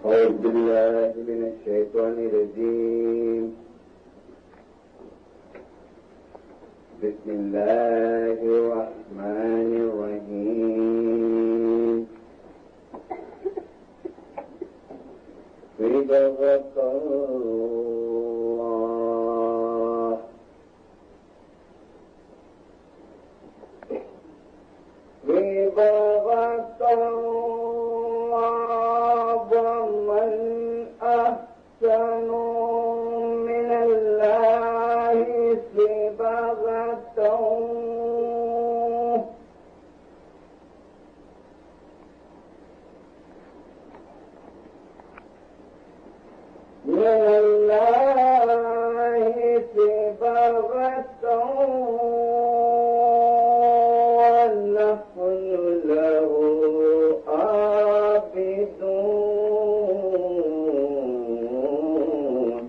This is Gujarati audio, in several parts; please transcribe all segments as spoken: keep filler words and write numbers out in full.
أعوذ بالله من الشيطان الرجيم. بسم الله الرحمن الرحيم. صبغة الله صبغة الله ومن أحسن من الله صبغة من الله صبغة ونحن له عابدون.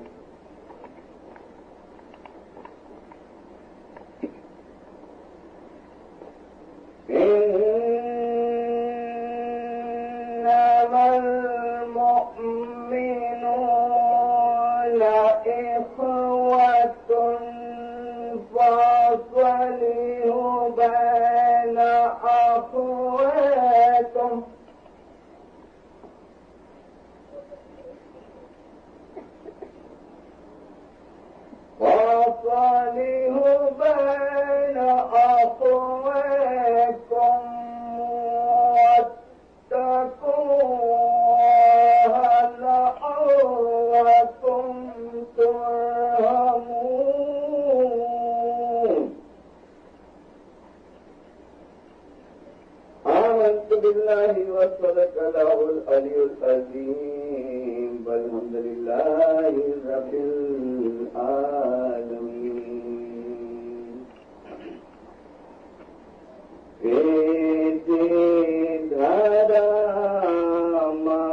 إنما المؤمنون إخوة فاصلحوا بين أخويكم فاصلحوا بين أخويكم واتقوا الله لعلكم ترحمون. آمنت بالله وصدق له العلي العظيم والحمد لله رب العالمين. إيدي دراما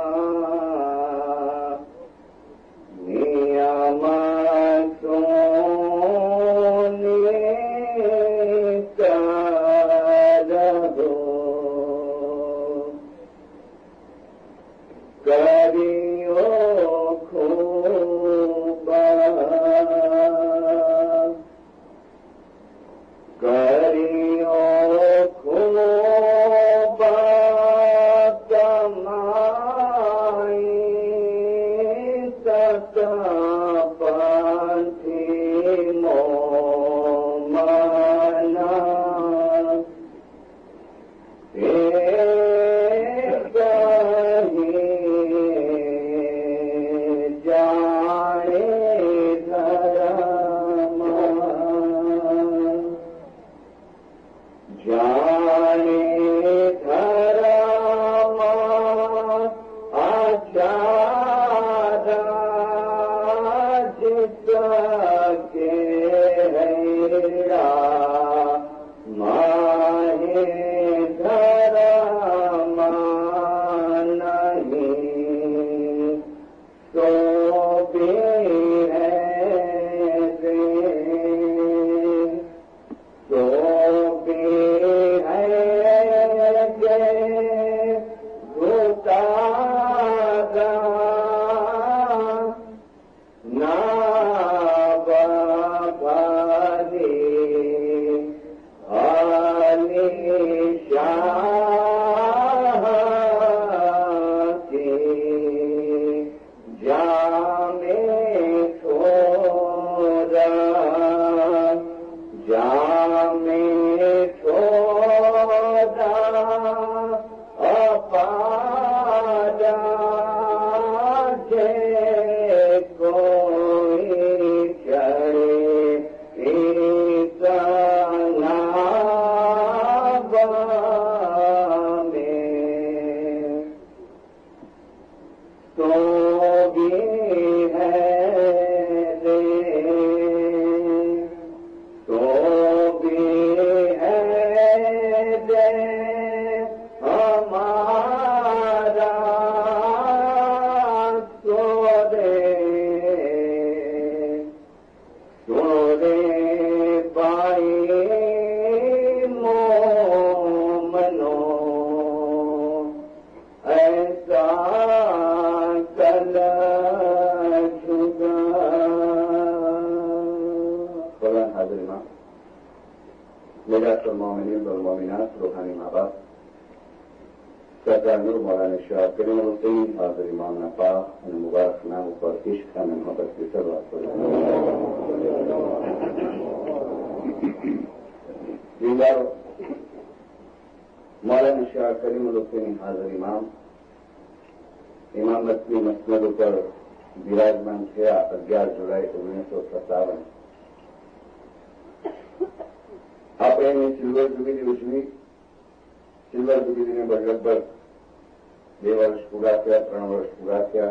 نعمتوني كادو كريو خوبا كريو خوبا كماي سكابانتي مومانا हमारा मोमिनीन और मोमिनात रूहानी माँ बाप सरकार नूर मौलाना शाह करीम हुसैन हाजिर इमाम नफा और मुबारक नाम पर इश्क और मोहब्बत की शुरुआत करें। मौलाना शाह करीम हुसैन हाजिर इमाम इमामतनी मसनद पर विराजमान થયા અગિયાર જુલાઈ ઓગણીસો સત્તાવન આપણે એની સિલ્વર જુબિલી ઉજવી. સિલ્વર જુબિલીને લગભગ બે વર્ષ પૂરા થયા, ત્રણ વર્ષ પૂરા થયા.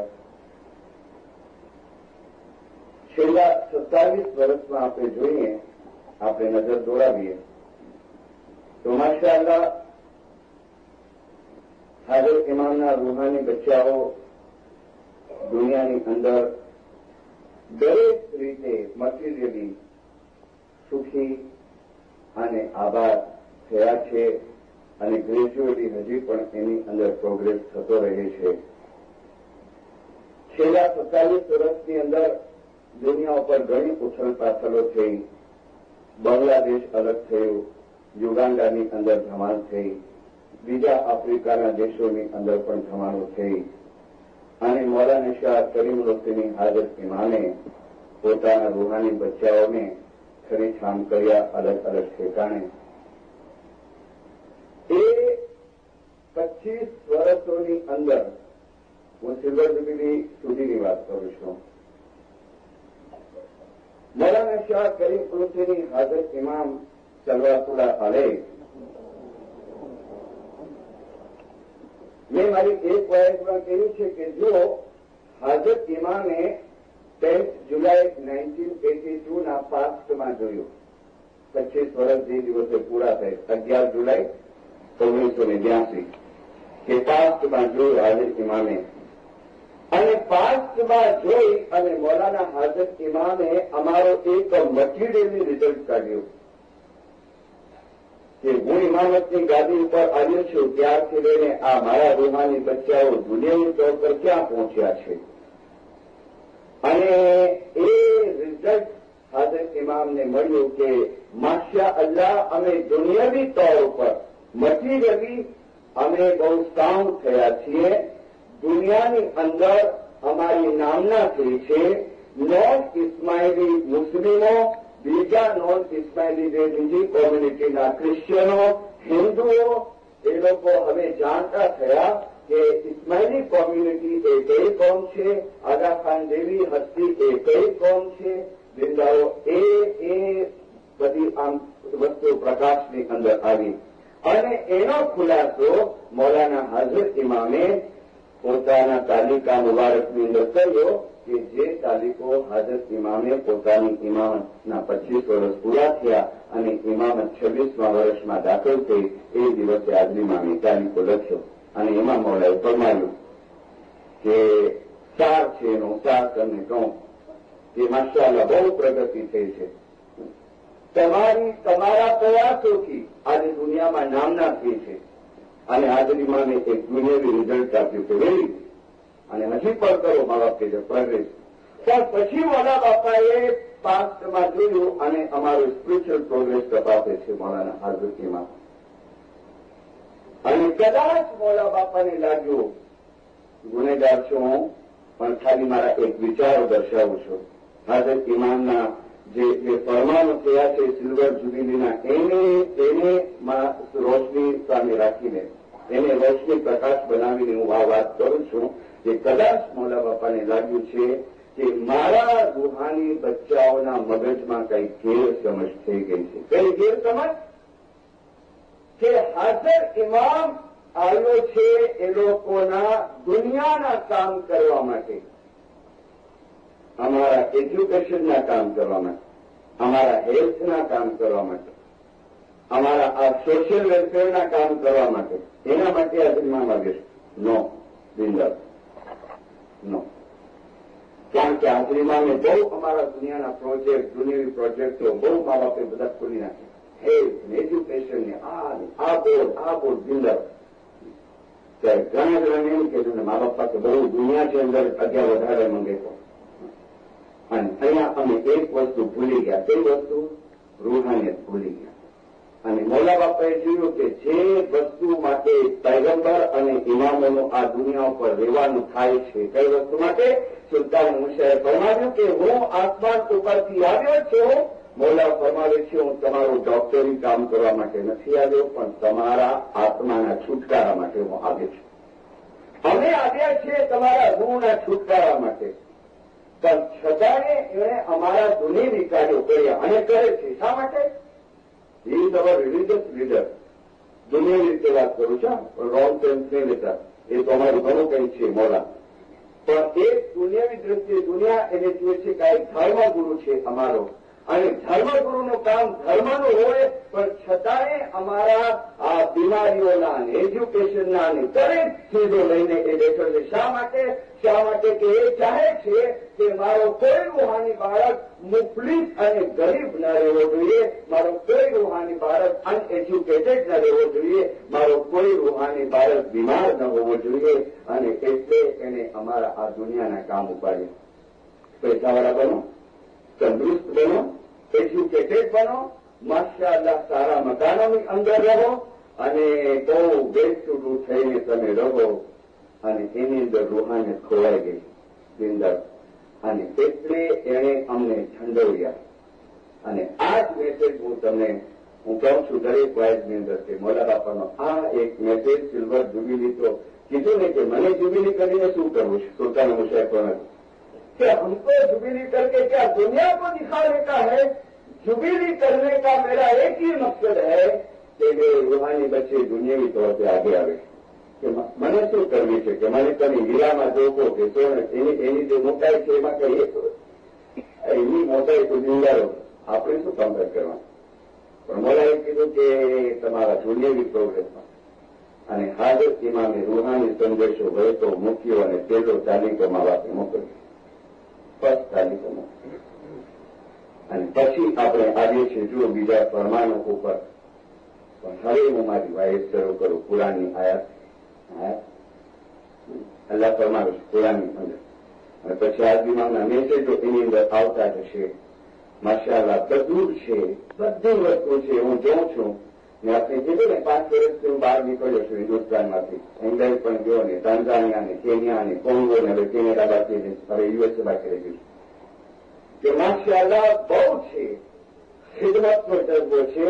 છેલ્લા સત્તાવીસ વર્ષમાં આપણે જોઈએ, આપણે નજર દોડાવીએ તો માશાઅલ્લાહ હાજર ઇમામના રૂહાની બચ્ચાઓ દુનિયાની અંદર દરેક રીતે મટીરિયલી સુખી અને આબાદ થયા છે અને ગ્રેજ્યુએલી હજી પણ એની અંદર પ્રોગ્રેસ થતો રહે છે. છેલ્લા સત્તાવીસ વર્ષની અંદર દુનિયા ઉપર ઘણી ઉથલ પાથલો થઈ. બાંગ્લાદેશ અલગ થયું, યુગાન્ડાની અંદર ધમાલ થઈ, બીજા આફ્રિકાના દેશોની અંદર પણ ધમાલો થઈ અને મૌલાના શાહ કરીમ હુસૈની હાજર ઇમામે પોતાના રૂહાની બચ્ચાઓને ખરીછામ કર્યા અલગ અલગ ઠેકાણે. એ પચીસ વર્ષોની અંદર હું સિલ્વર જુબિલી સુધીની વાત કરું છું. મૌલાના શાહ કરીમ હુસૈની હાજર ઇમામ સલવાતુલ્લાહ અલૈહ મેં મારી એક વાયદમાં કહ્યું છે કે જો હાજર ઇમામે tenth July nineteen eighty two ના પાસ્ટમાં જોયું, પચીસ વર્ષ જે દિવસે પૂરા થાય અગિયાર જુલાઈ ઓગણીસો ને બ્યાસી કે પાસ્ટમાં જોયું હાજર ઇમામે અને પાસ્ટમાં જોઈ અને મૌલાના હાજર ઇમામે અમારો એક મટીરિયલની રિઝલ્ટ કાઢ્યું કે હું ઇમામતની ગાદી ઉપર આવ્યો છું ત્યારથી લઈને આ મારા રૂહાની બચ્ચાઓ દુનિયાની તોર પર ક્યાં પહોંચ્યા છે. અને એ રિઝલ્ટ હાજર ઇમામને મળ્યું કે માશા અલ્લાહ અમે દુનિયાવી તોર ઉપર મટીરિયલી અમે બહુ સાઉન્ડ થયા છીએ. દુનિયાની અંદર અમારી નામના થઈ છે. નોન ઇસ્માઇલી મુસ્લિમો, બીજા નોન ઇસ્માઇલી જે બીજી કોમ્યુનિટીના ક્રિશ્ચિયનો, હિન્દુઓ એ લોકો હવે જાણતા થયા કે ઇસ્માઇલી કોમ્યુનિટી એ કઈ કોમ છે, આગા ખાન જેવી હસ્તી એ કઈ કોમ છે. બિંદાઓ એ એ બધી આમ વસ્તુ પ્રકાશની અંદર આવી અને એનો ખુલાસો મૌલાના હાજર ઇમામે પોતાના તાલિકા મુબારકની અંદર કર્યો કે જે તાલીકો હાજર ઇમામે પોતાની ઇમામતના પચીસ વર્ષ પૂરા થયા અને ઇમામત છવ્વીસમા વર્ષમાં દાખલ થઈ એ દિવસે હાજર ઇમામે તાલીકો લખ્યો અને ઇમામ મૌલાએ ફરમાવ્યું કે સાર છે એનો સાર તમને કહું કે માશાઅલ્લાહ બહુ પ્રગતિ થઈ છે. તમારી તમારા પ્રયાસોથી આજે દુનિયામાં નામના થઈ છે અને હાજર ઇમામે એક દુનિયાવી રિઝલ્ટ આપ્યું કે વેરી અને હજી પણ કરો મા બાપ કે જે પ્રોગ્રેસ. પણ પછી મોલા બાપાએ પાસ્ટમાં જોયું અને અમારો સ્પિરિચ્યુઅલ પ્રોગ્રેસ તપાસે છે મૌલાના હાજર ઇમામ. અને કદાચ મોલા બાપાને લાગ્યું ગુનેગાર છું હું, પણ ખાલી મારા એક વિચારો દર્શાવું છું. હાજર ઇમામના જે જે ફરમાનો થયા છે સિલ્વર જુબિલીના એને એને રોશની સામે રાખીને એને રોશની પ્રકાશ બનાવીને હું આ વાત કરું છું કે કદાચ મોલા બાપાને લાગ્યું છે કે મારા રૂહાની બચ્ચાઓના મગજમાં કઈ ગેરસમજ થઈ ગઈ છે. કઈ ગેરસમજ કે હાજર ઇમામ આવ્યો છે એ લોકોના દુનિયાના કામ કરવા માટે, અમારા એજ્યુકેશનના કામ કરવા માટે, અમારા હેલ્થના કામ કરવા માટે, અમારા આ સોશિયલ વેલફેરના કામ કરવા માટે. એના માટે હાજર ઇમામ આવ્યો છે? નો, બિંદાસ નો. કારણ કે હાજર ઇમામે બહુ અમારા દુનિયાના પ્રોજેક્ટ, દુનિયાવી પ્રોજેક્ટો બહુ મા બાપે બધા ખોલી નાખે. હેલ્થ ને એજ્યુકેશન ને આ આ બોર્ડ આ બોર્ડ બિંદાસ. ત્યારે ઘણા જણાને એમ કહેતું ને મા બાપ પાસે બહુ દુનિયા છે અંદર જગ્યા વધારે મંગે તો. અને અહીંયા અમે એક વસ્તુ ભૂલી ગયા. કઈ વસ્તુ? રૂહાનિયત ભૂલી ગયા. અને મૌલા બાપાએ જોયું કે જે વસ્તુ માટે પૈગંબર અને ઇમામોનું આ દુનિયા ઉપર રહેવાનું થાય છે, કઈ વસ્તુ માટે? સુલતાન મુશાએ ફરમાવ્યું કે હું આસમાન ઉપરથી આવ્યો છું. મૌલા ફરમાવે છે હું તમારું ડોક્ટરી કામ કરવા માટે નથી આવ્યો, પણ તમારા આત્માના છુટકારા માટે હું આવ્યો છું. અમે આવ્યા છીએ તમારા રૂહના છુટકારા માટે. પણ છતાંય એણે અમારા દુનિયાની કાર્યો કર્યા અને કરે છે. શા માટે? He is our religious leader. દુનિયાની રીતે વાત કરું છું, રોંગ સેન્સ નહીં લેતા. એ તો અમારું ઘણું કંઈ છે મોડા. પણ એક દુનિયાની દ્રષ્ટિએ દુનિયા એને જુએ છે કે આ એક ધર્મગુરુ છે અમારો, અને ધર્મગુરુનું કામ ધર્મનું હોય, પણ છતાંય અમારા આ બીમારીઓના અને એજ્યુકેશનના અને દરેક ચીજો લઈને એ બેઠો છે. શા માટે? શા માટે કે એ ચાહે છે કે મારો કોઈ રૂહાની બાળક મુફલિસ અને ગરીબ ન રહેવો જોઈએ, મારો કોઈ રૂહાની બાળક અનએજ્યુકેટેડ ન રહેવો જોઈએ, મારો કોઈ રૂહાની બાળક બીમાર ન હોવો જોઈએ. અને એટલે એને અમારા આ દુનિયાના કામ ઉપાડ્યા. પૈસાવાળા બનો, તંદુરસ્ત બનો, એજ્યુકેટેડ બનો, માશાઅલ્લાહ સારા મકાનોની અંદર રહો અને બહુ બેસુડું થઈને તમે રહો. અને એની અંદર રૂહાનિયત ખોવાઈ ગઈ બિંદર. અને એટલે એણે અમને ઠંડોવ્યા. અને આ જ મેસેજ હું તમને હું કહું છું દરેક વાયદની અંદર કે મૌલા બાપાનો આ એક મેસેજ સિલ્વર જુબિલી તો કીધું ને કે મને જુબિલી કરીને શું કરવું છે? સુલતાન મુશાએ પણ कि हमको जुबिली करके क्या दुनिया को दिखाने का है? जुबिली करने का मेरा एक ही मकसद है कि वे रूहानी बच्चे दुनियावी तौर पर आगे आवे. કે મને શું કરવી છે કે મને તમે હીરામાં જોકો કે સોને એની એની જે મોટાઈ છે એમાં કહીએ તો એની મોટાઈ તો જિંદારો આપણે શું કમ્પેર કરવાનું. પણ મોલાએ કીધું કે તમારા દુનિયાવી પ્રોગ્રેસમાં અને હાજર ઇમામે રૂહાની સંદેશો હોય તો મૂક્યો અને પેલો તાલીકોમાં વાપે મોકલ્યો. ફર્સ્ટ તાલીકો મોકલ્યો અને પછી આપણે આવીએ છીએ જુઓ બીજા પરમાણુ ઉપર. પણ હવે હું મારી વાયસ શરૂ કરું કુરાનની આયાત. અલ્લાહ ફરમાવે છે કુરાનની અંદર અને પછી આદમીના મેસેજો એની અંદર આવતા જશે. માશાઅલ્લાહ બધું જ છે, બધી વસ્તુ છે. હું જોઉં છું ને આપણે કીધું ને પાંચ વર્ષથી હું બહાર નીકળ્યો છું હિન્દુસ્તાનમાંથી. ઇંગ્લેન્ડ પણ ગયો ને, તાંઝાનિયા ને, કેન્યા ને, કોંગો ને, હવે કેનેડા બાકી ને, હવે યુએસએ બાકી રહી ગયું કે માશાઅલ્લાહ બહુ છે. ખિદમતનો જજ્બો છે,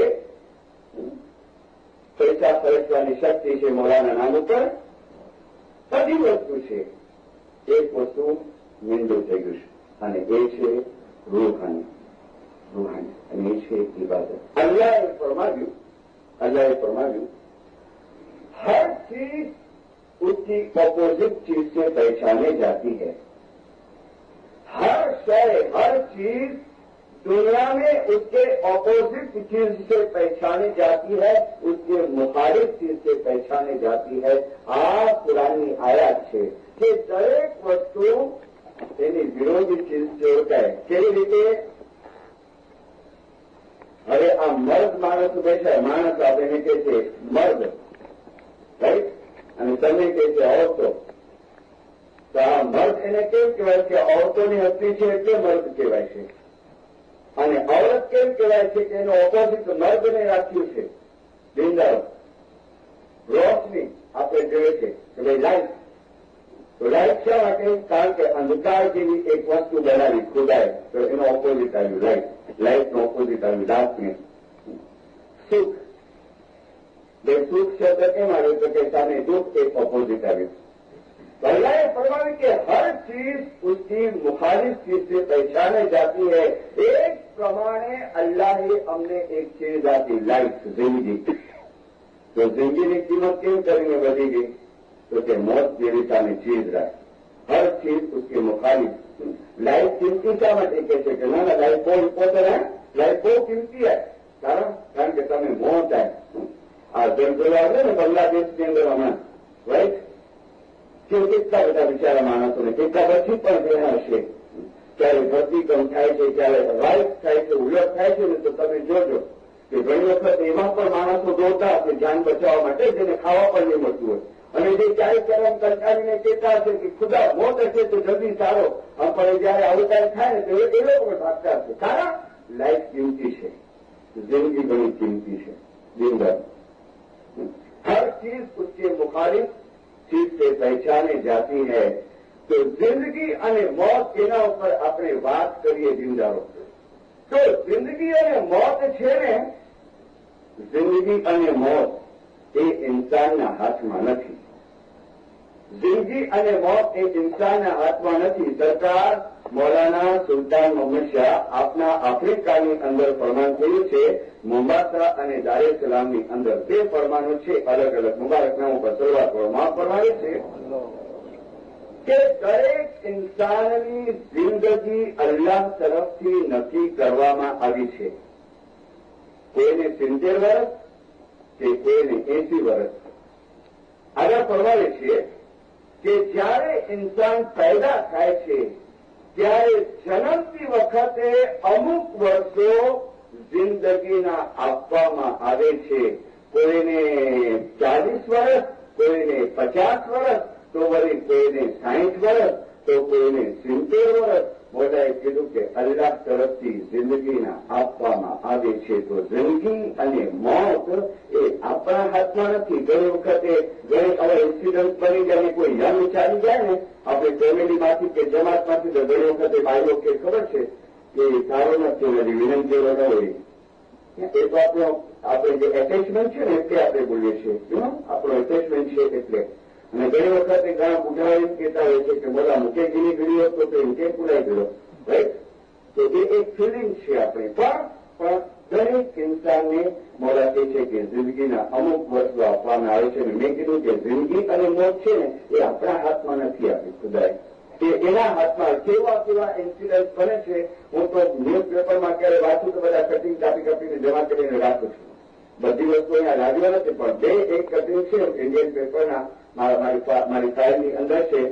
પૈસા ખર્ચવાની શક્તિ છે મોલાના નામ ઉપર, બધી વસ્તુ છે. એક વસ્તુ નિંદુ થઈ ગયું છે અને એ છે રૂહાની રૂહાની અને એ છે ઇબાદત. અલ્લાહે ફરમાવ્યું अल्लाह फरमाया हर चीज उसकी ऑपोजिट चीज से पहचाने जाती है. हर शय हर चीज दुनिया में उसके ऑपोजिट चीज से पहचानी जाती है, उसके मुखालिफ चीज से पहचानी जाती है. आ पुरानी आयात है कि दरेक वस्तु એની વિરોધી ચીજ જે હોય કેવી રીતે? હવે આ મર્દ માણસ બેઠા માણસ આપણે કહે છે મર્દ, રાઈટ, અને તમે કહે છે ઓરતો. તો આ મર્દ એને કેમ કહેવાય કે ઓરતોની હસ્તી છે એટલે મર્દ કહેવાય છે. અને ઓરત કેમ કહેવાય છે કે એનું ઓપોઝિટ મર્દને રાખ્યું છે બિંદાસ. રોશની આપણે જોઈએ છે કે ભાઈ લાઈટ, તો લાઈટ શા માટે? કારણ કે અંધકાર જેવી એક વસ્તુ બનાવી ખુદાય તો એનો ઓપોઝિટ આવ્યું લાઈટ. લાઈટનો ઓપોઝિટ આવ્યું ડાર્કનેસ. સુખ, બે સુખ શબ્દ કેમ આવ્યું તો કે સામે દુઃખ એક ઓપોઝિટ આવ્યું. अल्लाह फरमाया कि हर चीज उसकी मुखालिफ चीज से पहचाने जाती है. एक प्रमाणे अल्लाह हमने एक चीज आती लाइफ जिंदगी. तो जिंदगी की कीमत क्यों करेंगे बढ़ी गई? तो कि मौत जेवी सामने चीज रहा. हर चीज उसके मुखालिफ. लाइफ कीमती शा માટે કહે છે કે ના ના લાઈફ બહુ ઇમ્પોર્ટન્ટ है, લાઈફ બહુ કિંમતી है. કારણ કારણ કે તમે મોત है. આ જંગલ આવે ને બાંગ્લાદેશની અંદર હમણાં, રાઈટ, કે કેટલા બધા બિચારા માણસોને કેટલા પછી પણ ગયા હશે. ક્યારે ધરતીકંપ થાય છે, ક્યારે રાઈટ થાય છે, ઉલટ થાય છે ને તો તમે જોજો કે ઘણી વખત એમાં પણ માણસો દોડતા હશે જાન બચાવવા માટે, જેને ખાવા પણ નહીં મળતું હોય. અને જે ક્યારેક ક્યારેક કંટાળીને કહેતા હશે કે ખુદા મોત હશે તો જલ્દી સારો, પણ જયારે આવું કાંઈ થાય ને તો એ લોકો ભાગતા હશે. કારણ લાઈફ કિંમતી છે, જિંદગી ઘણી કિંમતી છે. जिंदा हर चीज उसके मुखालिफ चीज से पहचाने जाती है। तो जिंदगी અને મોત એના ઉપર આપણે વાત કરીએ જીવદારો તો જિંદગી અને મોત છે ને જિંદગી અને મોત એ ઇન્સાનના હાથમાં નથી. જિંદગી અને મોત એ ઇન્સાનના હાથમાં નથી. સરકાર મૌલાના સુલતાન મોહમ્મદ શાહ આપના આફ્રિકાની અંદર ફરમાન થયું છે. મોમ્બાસા અને દારે સલામની અંદર બે ફરમાનો છે અલગ અલગ. મુબારકનામા ઉપર શરૂઆત કરવામાં ફરમાવે છે કે દરેક ઇન્સાનની જિંદગી અલ્લાહ તરફથી નક્કી કરવામાં આવી છે. કોઈને સિત્તેર વર્ષ કે કોઈને એસી વર્ષ. આગળ ફરમાવે છે કે જ્યારે ઇન્સાન પેદા થાય છે ત્યારે જન્મતી વખતે અમુક વર્ષો જિંદગીના આપવામાં આવે છે. કોઈને ચાલીસ વર્ષ, કોઈને પચાસ વર્ષ, તો વળી કોઈને સાહીઠ વર્ષ, તો કોઈને સિત્તેર વર્ષ. મોટાએ કીધું કે અલ્લાહ તરફથી જિંદગીના આપવામાં આવે છે. તો જિંદગી અને મોત એ આપણા હાથમાં નથી. ઘણી વખતે ઘણી આવા ઇન્સિડન્ટ બની જાય, કોઈ યંગ ચાલી જાય ને આપણે ફેમિલીમાંથી કે જમાતમાંથી, તો ઘણી વખતે ભાઈઓ કે ખબર છે કે સારો નથી નથી વિનંતીઓ ન હોય. એ તો આપણો આપણે જે એટેચમેન્ટ છે ને એટલે આપણે બોલીએ છીએ, આપણો એટેચમેન્ટ છે એટલે. અને ઘણી વખતે ઘણા બુઢાઓ એમ કહેતા હોય છે કે બોલા મૂકે ગીરી ગયો તો એમ કે પુરાઈ ગયો, રાઈટ. તો એ એક ફિલિંગ છે આપણે. પણ પણ દરેક ઇન્સાનને મોડા કહે છે કે જિંદગીના અમુક વર્ષો આપવામાં આવે છે. અને મેં કીધું કે જિંદગી અને મોત છે ને એ આપણા હાથમાં નથી આપી ખુદાએ, કે એના હાથમાં. કેવા કેવા ઇન્સિડન્ટ બને છે. હું તો ન્યૂઝપેપરમાં ક્યારે વાંચું તો બધા કટિંગ કાપી કાપીને જમા કરીને રાખું છું. બધી વસ્તુ અહીંયા લાગ્યો નથી, પણ બે એક કટિંગ છે ઇન્ડિયન પેપરના મારી ફાઇલની અંદર છે.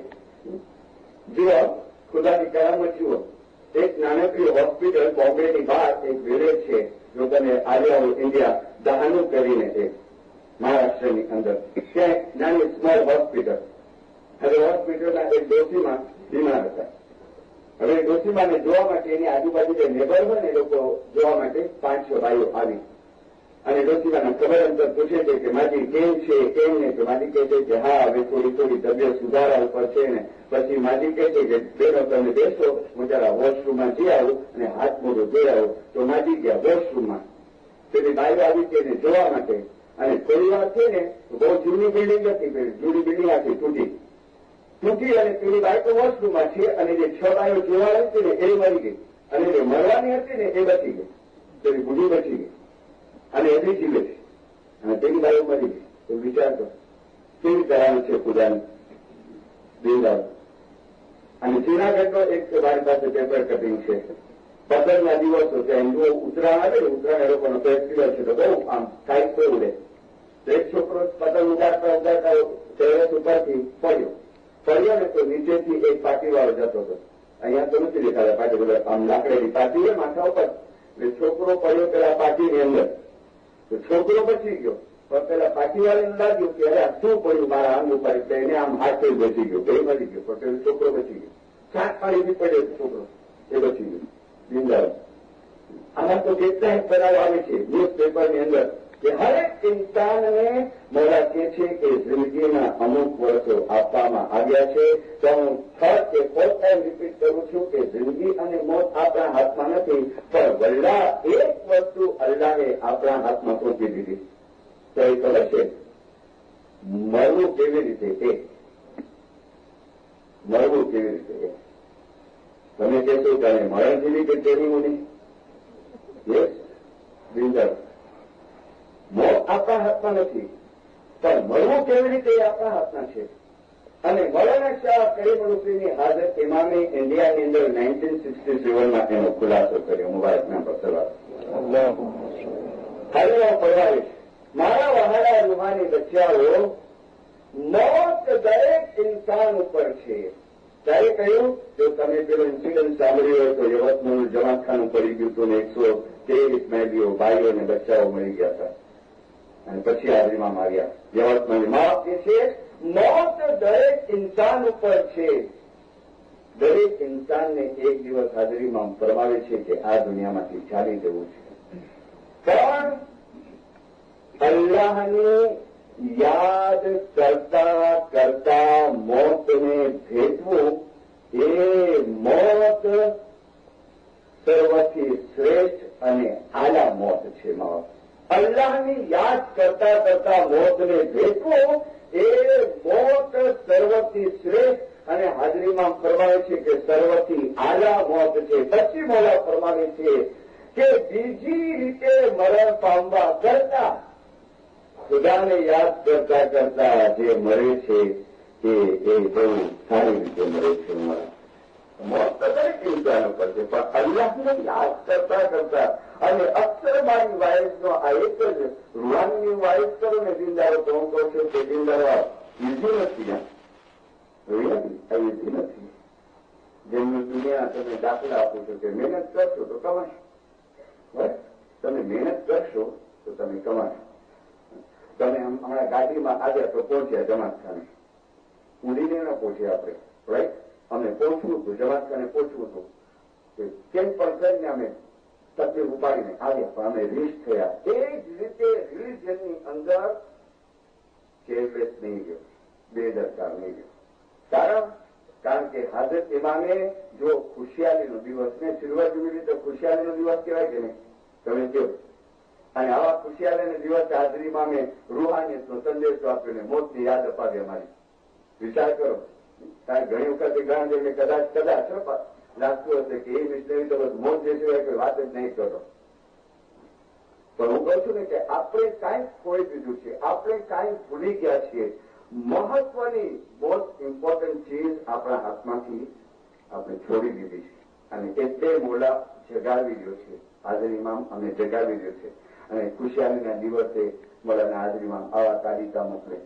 જુઓ, ખુદાની કરામત જુઓ. એક નાનકડી હોસ્પિટલ બોમ્બેની બહાર એક વિલેજ છે, જો તમે આવ્યા હોય ઇન્ડિયા, દહાનુ કરીને એક મહારાષ્ટ્રની અંદર, ત્યાં નાની સ્મોલ હોસ્પિટલ. હવે હોસ્પિટલના એક ડોશીમાં બીમાર હતા. હવે ડોશીમાને જોવા માટે એની આજુબાજુ જે નેબર હોય ને લોકો જોવા માટે પાંચ છ ભાઈઓ આવી અને ડોશીમાના ખબર અંતર પૂછે છે કે માજી કેમ છે કેમ નહીં. તો માજી કહે છે કે હા હવે થોડી થોડી તબિયત સુધારા ઉપર છે ને. પછી માજી કહે છે કે બેનો તમે બેસો, હું જરા વોશરૂમમાં જઈ આવું અને હાથ મોઢું જોઈ આવું. તો માજી ગયા વોશરૂમમાં. પેલી બાઈઓ આવી છે એને જોવા માટે. અને થોડી વાર છે ને બહુ જૂની બિલ્ડિંગ હતી, જૂની બિલ્ડિંગ આખી તૂટી તૂટી અને પેલી બાઈ તો વોશરૂમમાં છે અને જે છ બાઈઓ જોવા હતી ને એ મરી ગઈ. અને જે મરવાની હતી ને એ બચી ગઈ. પેલી બુઢી બચી ગઈ અને એથી જીવે છે અને તેની બાઈઓ મરી ગઈ. તો વિચાર કરો કેવી કરાવી છે ખુદાની દેવદાર. અને જૂનાગઢનો એક મારી પાસે પેપર કટિંગ છે. પતંગના દિવસો છે. હિન્દુઓ ઉત્તરાયણ આવે ને, ઉત્તરાયણ એ લોકોનો ફેસ્ટિવલ છે, તો બહુ આમ કાંઈક તો ઉડે. એક છોકરો પતંગ ઉડાડતા ઉડાડતા ટેરેસ ઉપરથી પડ્યો પડ્યો ને તો નીચેથી એક પાટીવાળો જતો હતો. અહીંયા તો નથી દેખાતા પાટી, બધા આમ લાકડીની પાટી હોય માથા ઉપર. એટલે છોકરો પડ્યો પેલા પાટીની અંદર. તો છોકરો બચી ગયો, પણ પેલા પાટીવાળાને લાગ્યું કે અરે શું પડ્યું મારા અંગ ઉપર, એટલે એને આમ હાથે બચી ગયો, બે મરી ગયો, પણ પેલો છોકરો બચી ગયો. સાત પાણીથી પડ્યો છોકરો, એ બચી ગયો બિંદાસ. આમાં તો કેટલાય બનાવો આવે છે ન્યૂઝપેપરની અંદર કે હરેક ઇન્સાનને મોડા કહે છે કે જિંદગીના અમુક વર્ષો આપવામાં આવ્યા છે. તો હું થર્ડ કે ફોર્થ ટાઈમ રિપીટ કરું છું કે જિંદગી અને મોત આપણા હાથમાં નથી, પણ વલ્લા એક વસ્તુ અલ્લાહે આપણા હાથમાં સોંપી દીધી. તો એ ખબર છે મરવું કેવી રીતે? એ મરવું કેવી રીતે? તમે કહેશો કે મરણ જેવી કે તેવી નહીં. યસ બિંદાસ. મોત આપણા હાથમાં નથી, પણ મળવું કેવી રીતે એ આપણા હાથમાં છે. અને મૌલાના શાહ કરીમુલ્લાની હાજર ઇમામે ઇન્ડિયાની અંદર નાઇન્ટીન સિક્સટી સેવનમાં એનો ખુલાસો કર્યો. મુબારકના પસરવા હવે પરવારીશ મારા વહાલા રૂહાની બચ્ચાઓ, મોત દરેક ઇન્સાન ઉપર છે. ત્યારે કહ્યું જો તમે પેલો ઇન્સિડન્ટ સાંભળ્યો હોય તો યવતમાલ જમાતખાનું પડી ગયું હતું ને એકસો ત્રેવીસ મેલીઓ ભાઈઓ અને બચ્ચાઓ મળી ગયા હતા અને પછી હાજરીમાં માર્યા. યવતમાલની મા જે છે મોત દરેક ઇન્સાન ઉપર છે. દરેક ઇન્સાનને એક દિવસ હાજરીમાં ફરમાવે છે કે આ દુનિયામાંથી ચાલી જવું છે. પણ અલ્લાહની યાદ કરતા કરતા મોતને ભેટવું એ મોત સર્વથી શ્રેષ્ઠ અને આલા મોત છે. મારા અલ્લાહની યાદ કરતા કરતા મોતને ભેટવું એ મોત સર્વથી શ્રેષ્ઠ અને હાજરીમાં ફરમાવે છે કે સર્વથી આલા મોત છે. પછી મોલા ફરમાવે છે કે બીજી રીતે મરણ પામવા કરતા ખુદાને યાદ કરતા કરતા જે મરે છે એ એ બહુ સારી રીતે મરે છે. મોત તો દરેક ઇન્સાનો પર છે, પણ અલ્લાહને યાદ કરતા કરતા અને અક્ષર મારી વાઇફનો આ એક જ રૂહાની વાઇફ કરો ને જિંદારો તો હું કહું છું કે જિંદારો ઈઝી નથી. આ ઈઝી નથી. જેમની દુનિયા તમે દાખલા આપો છો કે મહેનત કરશો તો કમાશો. તમે મહેનત કરશો તો તમે કમાશો. તમે હમણાં ગાડીમાં આવ્યા તો પહોંચ્યા જમાતખાને, ઉડીને ન પહોંચ્યા આપણે, રાઈટ? અમે પહોંચવું હતું, જમાતખાને પહોંચવું હતું, કેમ પણ કરીને અમે તકલીફ ઉપાડીને આવ્યા, પણ અમે રીચ થયા. એ જ રીતે રિલિજનની અંદર કેરલેસ નહીં ગયો, બેદરકાર નહીં ગયો. કારણ કારણ કે હાજર ઇમામે જો ખુશિયાલીનો દિવસ ને સિલ્વર જ્યુબિલી તો ખુશિયાલીનો દિવસ કહેવાય કે નહીં, તમે કહો. અને આવા ખુશિયાલીના દિવસ હાજરીમાં મેં રૂહાનિયતનો સંદેશો આપ્યો ને મોતની યાદ અપાવી અમારી. વિચાર કરો, કારણ ઘણી વખતે ઘણા જેમને કદાચ કદાચ લાગતું હશે કે એ મિશનરી તો બસ મોત જે સિવાય કોઈ વાત જ નહીં કરો. પણ હું કહું છું ને કે આપણે કાંઈક ખોઈ દીધું છે, આપણે કાંઈક ભૂલી ગયા છીએ. મહત્વની મોસ્ટ ઇમ્પોર્ટન્ટ ચીજ આપણા હાથમાંથી આપણે છોડી દીધી છે. અને એટલે મોલા જગાવી રહ્યો છે, હાજરીમાં અમને જગાવી રહ્યો છે. અને ખુશિયાલીના દિવસે મોલાના હાજરીમાં આવા તારીકા મોકલે.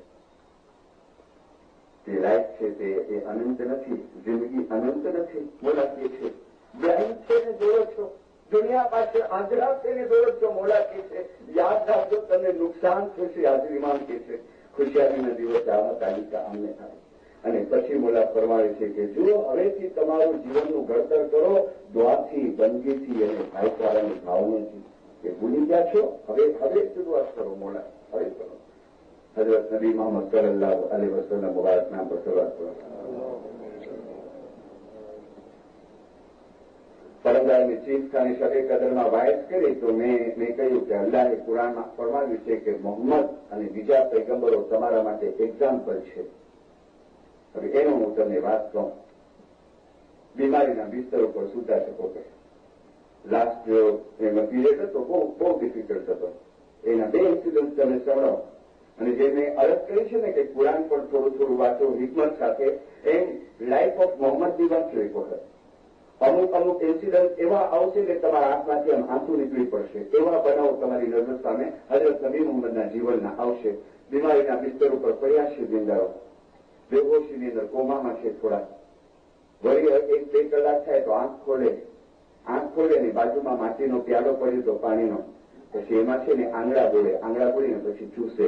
તે લાઈફ છે તે એ અનંત નથી, જિંદગી અનંત નથી. મોલા કે છે બ્લાઇન્ડ છે ને જોવો છો, દુનિયા પાસે આંધળા છે ને જોવો છો. મોલા કે છે યાદ રાખજો તમને નુકસાન થશે. હાજરીમાં કે છે ખુશિયાલીના દિવસે આવા તાલીકા અમને થાય. અને પછી મોલા ફરમાવે છે કે જો હવેથી તમારું જીવનનું ઘડતર કરો દુઆથી, બંદગીથી અને ભાઈચારાની ભાવનાથી. એ ભૂલી ગયા છો, હવે હવે શરૂઆત કરો. મોલા હવે કરો. હજરત નબી મોહમ્મદ સલ્લલ્લાહુ અલૈહિ વસલ્લમ મુબારક નામ પર શરૂઆત કરો. પરમદાની ચીફ ખાની શબે કદરમાં વાયસ કરી તો મેં મેં કહ્યું કે અલ્લાહે કુરાનમાં ફરમાવ્યું છે કે મોહમ્મદ અને બીજા પૈગંબરો તમારા માટે એક્ઝામ્પલ છે. હવે એનો હું તમને વાત કહું. બીમારીના બિસ્તર ઉપર સૂતા શકો કે લાસ્ટ જો એમાં પીરિયડ હતો બહુ બહુ ડિફિકલ્ટ હતો. એના બે ઇન્સિડન્ટ તમે સાંભળો. અને જે મેં અરજ કરી છે ને કે કુરાન પણ થોડું થોડું વાંચો હિકમત સાથે, એમ લાઈફ ઓફ મોહમ્મદની વાંચો એક વખત. અમુક અમુક ઇન્સિડન્ટ એવા આવશે કે તમારા આંખમાંથી આમ આંસુ નીકળી પડશે. એવા બનાવો તમારી નજર સામે હજરત નબી મોહમ્મદના જીવનના આવશે. બીમારીના બિસ્તર ઉપર પડ્યા છે જિંદાઓ, બેહોશીની અંદર કોમામાં છે થોડા. વળી એક બે કલાક થાય તો આંખ ખોલે, આંખ ખોલે ને બાજુમાં માટીનો પ્યાલો પડ્યો તો પાણીનો, પછી એમાં છે ને આંગળા બોલે, આંગળા બોલીને પછી ચૂસે,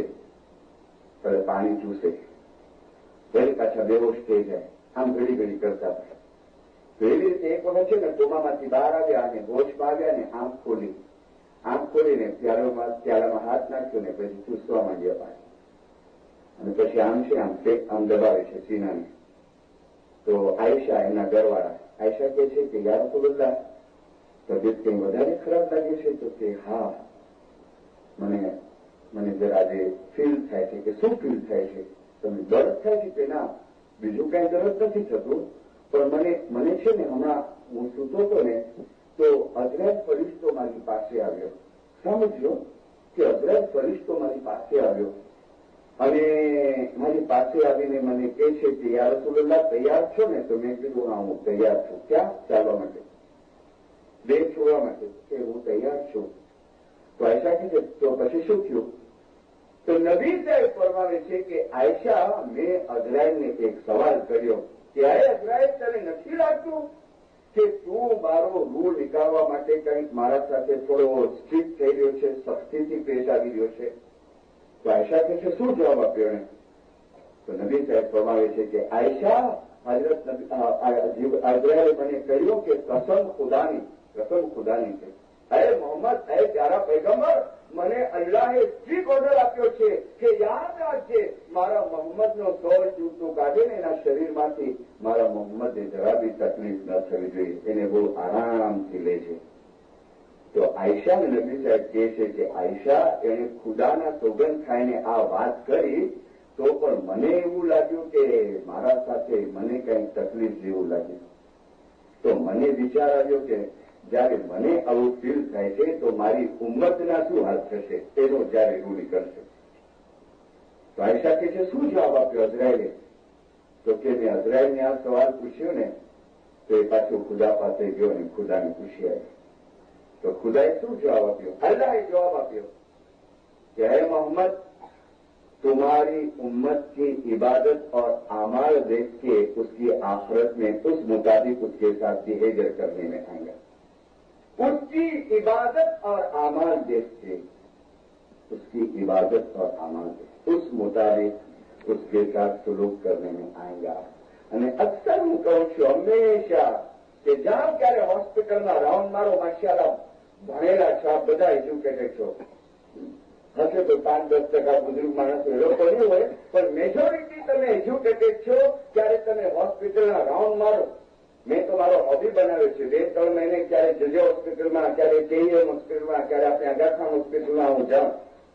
પાણી ચૂસે, વળી પાછા બેહોશ થઈ જાય. આમ ઘડી ઘડી કરતા થાય. તો એવી રીતે એક વખત છે ને કોમામાંથી બહાર આવ્યા અને હોશમાં આવ્યા ને આંખ ખોલી, આંખ ખોલીને પ્યાલામાં પ્યાલામાં હાથ નાખ્યો ને પછી ચૂસવા માંડ્યા પાણી. અને પછી આમ છે આમ ફેક આમ દબાવે છે સીનાને. તો આયશા એના ઘરવાળા આયશા કે છે કે યા રસૂલલ્લાહ તબિયત કંઈ વધારે ખરાબ લાગે છે? તો કે હા, મને મને જરા આજે ફીલ થાય છે. કે શું ફીલ થાય છે? તમને દર્દ થાય છે? કે ના, બીજું કઈ દર્દ નથી થતું, પણ મને મને છે ને હમણાં હું સૂતો હતો ને તો અજરાય ફરિશ્તો મારી પાસે આવ્યો. સમજો કે અજરાય ફરિશ્તો મારી પાસે આવ્યો અને મારી પાસે આવીને મને કહે છે કે યા રસૂલલ્લાહ તૈયાર છો ને? તો મેં કીધું હા હું તૈયાર છું. ક્યાં? ચાલવા માટે, દેહ છોડવા માટે. કે હું તૈયાર છું. તો આયશા કહે છે તો પછી શું થયું? તો નબી સાહેબ ફરમાવે છે કે આયશા મેં અઝરાઈલને એક સવાલ કર્યો કે અરે અઝરાઈલ તને નથી લાગતું કે તું મારો રૂહ નીકાળવા માટે કંઈક મારા સાથે થોડો સ્ટ્રીક થઈ રહ્યો છે, સખ્તીથી પેશ આવી રહ્યો છે? તો આયશા કહે છે શું જવાબ આપ્યો એને? તો નબી સાહેબ ફરમાવે છે કે આયશા હજરત અઝરાઈલે મને કહ્યું કે કસમ ખુદાની, કસમ ખુદાની છે અરે મોહમ્મદ, અરે પ્યારા પૈગંબર, મને અલ્લાહે સ્ટ્રીક ઓર્ડર આપ્યો છે કે યાદ રાખજે, મારા મોહમ્મદનો સોળ ચૂંટું કાઢે ને એના શરીરમાંથી મારા મોહમ્મદને જરા બી તકલીફ ન થવી જોઈએ, એને બહુ આરામથી લે છે. તો આયશાને નબી સાહેબ કહે છે કે આયશા, એને ખુદાના સોગંદ ખાઈને આ વાત કરી તો પણ મને એવું લાગ્યું કે મારા સાથે મને કંઈક તકલીફ જેવું લાગ્યું. તો મને વિચાર આવ્યો કે જયારે મને આવું ફીલ થાય છે તો મારી ઉમ્મતના શું હાલ થશે તેનો જયારે રૂઢી કરશે. તો આયશા કહે છે શું જવાબ આપ્યો અઝરાયેલે? તો કે મેં અઝરાયેલને આ સવાલ પૂછ્યો ને તો એ પાછો ખુદા પાસે ગયો અને ખુદાને પૂછી આવ્યો. तो खुदाए शू जवाब आप्यो? अल्लाह जवाब आप्यो कि हे मोहम्मद, तुम्हारी उम्मत की इबादत और आमाल देख के उसकी आखिरत में उस मुताबिक उसके साथ बिहेवियर करने में आएगा. उसकी इबादत और आमाल देख के, उसकी इबादत और आमाल देख उस मुताबिक उसके साथ सुलूक करने में आएगा. અને અક્સર હું કહું છું હંમેશા કે જાઓ ક્યારે હોસ્પિટલમાં રાઉન્ડ મારો, માશાલ્લાહ ભણેલા છો, આપ બધા એજ્યુકેટેડ છો, હશે તો પાંચ દસ ટકા બુઝુર્ગ માણસો એ લોકો નહીં હોય, પણ મેજોરિટી તમે એજ્યુકેટેડ છો. ત્યારે તમે હોસ્પિટલના રાઉન્ડ મારો. મેં તો મારો હોબી બનાવ્યો છે. બે ત્રણ મહિને ક્યારે જજે હોસ્પિટલમાં, ક્યારે કેઈએમ હોસ્પિટલમાં, ક્યારે આપણે આગાખાન હોસ્પિટલમાં હું જાઉં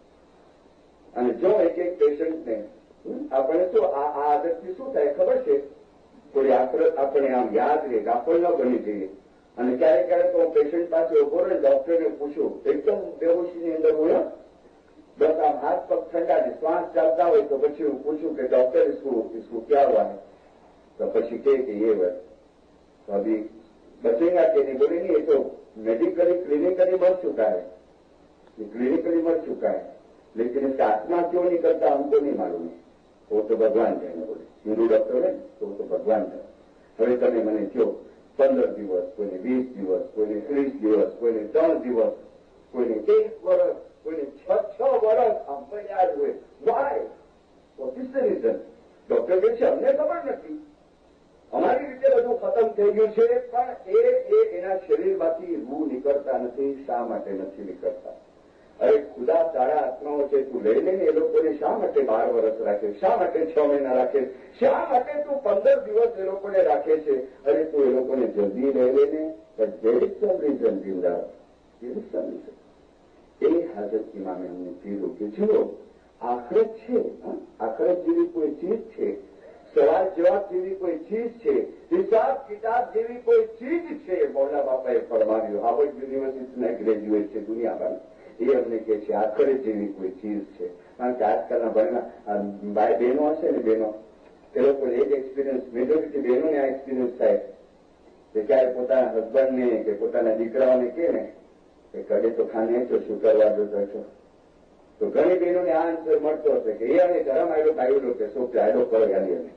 અને જો એક એક પેશન્ટને આપણે શું આ આદતથી શું થાય ખબર છે? થોડી આકરત આપણે આમ યાદ રહે, ગાફલ ન બની જઈએ. અને ક્યારેક ક્યારેક હું પેશન્ટ પાસે ઉભો રહે, ડોક્ટરને પૂછું, એકદમ બેહોશીની અંદર હોય, બસ આમ હાથ પગ ઠંડા ને શ્વાસ ચાલતા હોય, તો પછી હું પૂછું કે ડॉक्टर इसको इसको क्या हुआ है? तो પછી કહે કે ये हुआ. तो अभी बचेगा कि नहीं? बोले नहीं, ये तो मेडिकली क्लिनिकली मर चुका है, ये क्लिनिकली मर चुका है, लेकिन इसका आत्मा क्यों नहीं करता हमको नहीं मालूम है. वो तो भगवान जाने. बोले हिंदू डॉक्टर है तो वो तो भगवान है. હવે તમે મને કહો, પંદર દિવસ, કોઈને વીસ દિવસ, કોઈને ત્રીસ દિવસ, કોઈને ત્રણ દિવસ, કોઈને એક વર્ષ, કોઈને છ છ વર્ષ આમ યાદ હોય. Why? What is the reason? Doctor કહે છે અમને ખબર નથી, અમારી રીતે બધું ખતમ થઈ ગયું છે, પણ એ એ એના શરીરમાંથી રૂહ નીકળતા નથી. શા માટે નથી નીકળતા? અરે ખુદા તારા આત્માઓ છે, તું લઈ લઈને એ લોકોને શા માટે બાર વર્ષ રાખે? શા માટે છ મહિના રાખે? શા માટે તું પંદર દિવસ એ લોકોને રાખે છે? અરે તું એ લોકોને જલ્દી લઈ લઈને there is some reason જિંદા, there is some reason. એ હાજત ઇમામે અમને કીધું કે જુઓ, આખરત છે, આખરત જેવી કોઈ ચીજ છે, સવાલ જવાબ જેવી કોઈ ચીજ છે, હિસાબ કિતાબ જેવી કોઈ ચીજ છે. મૌલાના બાપાએ ફરમાવ્યું, હાર્વર્ડ યુનિવર્સિટીના ગ્રેજ્યુએટ છે દુનિયામાં, એ અમને કહે છે આખરે જેવી કોઈ ચીજ છે. કારણ કે આજકાલના ભણેલા ભાઈ બહેનો હશે ને, બહેનો એ લોકોને એક એક્સપિરિયન્સ, મેજોરિટી બહેનોને આ એક્સપિરિયન્સ થાય કે ક્યારે પોતાના હસબન્ડને કે પોતાના દીકરાઓને કહે ને કે કડે તો ખાને તો શું કરવા જોતા છો, તો ઘણી બહેનોને આ આન્સર મળતો હશે કે એ અમે ગરમ આયલો ખાયેલો કે શું આયલો કરો યાદી અમે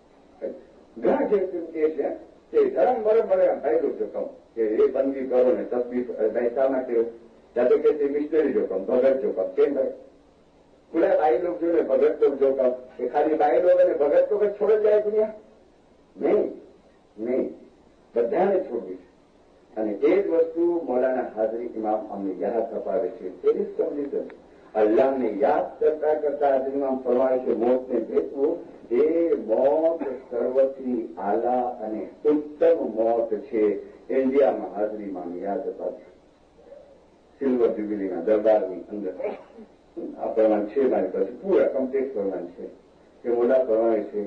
ઘણા જે કહે છે કે ગરમ બરફ બરે ખાયેલું છે કહું કે એ બંદગી કરો ને તસબી ભાઈ શા માટે? या तो कहते मिस्टरी जो कम, भगत जो कम, केम भाई पूरा भाई लोग जो है भगत लोग जो कम, ये खाली भाई लोग ने भगत लोग छोड़ जाए दुनिया? नहीं नहीं, बधाने छोड़वी. અને એ જ વસ્તુ મૌલાના હાજરી ઇમામ અમને યાદ અપાવે છે. તેની સમજી અલ્લાહને યાદ કરતા કરતા હાજરી ઇમામ ફરમાવે છે મોતને ભેટવું એ મોત સર્વથી આલા અને ઉત્તમ મોત છે. ઇન્ડિયામાં હાજરી ઇમામ યાદ અપાવે સિલ્વર જ્યુબિલીના દરબારની અંદર આ પ્રમાણ છે મારી પાસે, પૂરા કમ્પ્લીટ પ્રમાણ છે કે મોટા પ્રમાણે છે.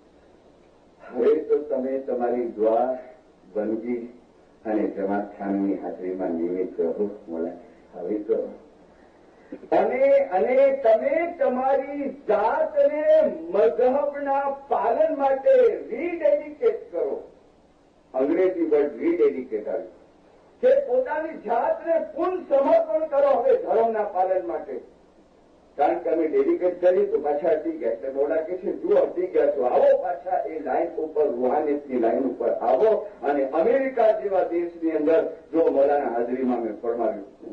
હવે તો તમે તમારી દ્વા બંદગી અને જમાત ખાનની હાજરીમાં નિયમિત રહો મોલા, હવે તો અને અને તમે તમારી જાતને મઝહબના પાલન માટે રીડેડિકેટ કરો. અંગ્રેજી વર્ડ રીડેડિકેટ આવ્યું કે પોતાની જાતને પૂર્ણ સમર્પણ કરો હવે ધર્મના પાલન માટે. કારણ કે અમે ડેડિકેટ કરી તો પાછા હટી ગયા. એટલે મોડા કે છે જો હટી ગયા તો આવો પાછા એ લાઈન ઉપર, રૂહાનિયતની લાઈન ઉપર આવો. અને અમેરિકા જેવા દેશની અંદર જો મોલાના હાજરીમાં મેં ફરમાવ્યું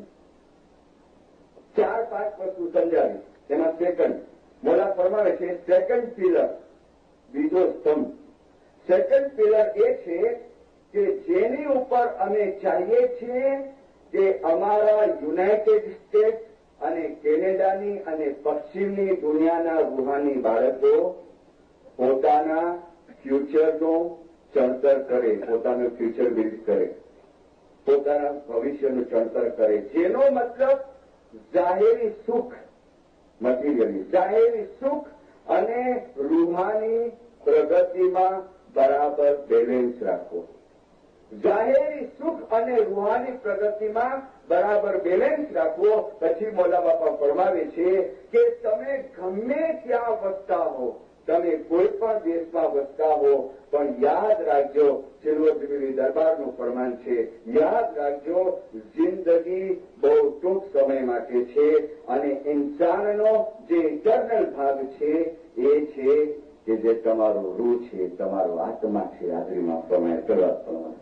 ચાર પાંચ વસ્તુ સમજાવી. એમાં સેકન્ડ મોલા ફરમાવે છે સેકન્ડ પિલર, બીજો સ્તંભ. સેકન્ડ પિલર એ છે કે જેની ઉપર અમે ચાલીએ છીએ કે અમારા યુનાઇટેડ સ્ટેટ્સ અને કેનેડાની અને પશ્ચિમની દુનિયાના રૂહાની બાળકો પોતાના ફ્યુચરનું ચણતર કરે, પોતાનું ફ્યુચર બિલ્ડ કરે, પોતાના ભવિષ્યનું ચણતર કરે, જેનો મતલબ જાહેરી સુખ, મટીરિયલી જાહેરી સુખ અને રૂહાની પ્રગતિમાં બરાબર બેલેન્સ રાખવો. જાહેરી સુખ અને રૂહાની પ્રગતિમાં બરાબર બેલેન્સ રાખવો. પછી મોલા બાપા ફરમાવે છે કે તમે ગમે ત્યાં વસતા હો, તમે કોઈ પણ દેશમાં વસતા હો, પણ યાદ રાખજો, સિલ્વર જ્યુબિલી દરબારનું ફરમાન છે, યાદ રાખજો જિંદગી બહુ ટૂંક સમય માટે છે અને ઇન્સાનનો જે ઇટરનલ ભાગ છે એ છે કે જે તમારો રૂહ છે, તમારો આત્મા છે. હાજરીમાં ફરમાય કરવા ફરમાય.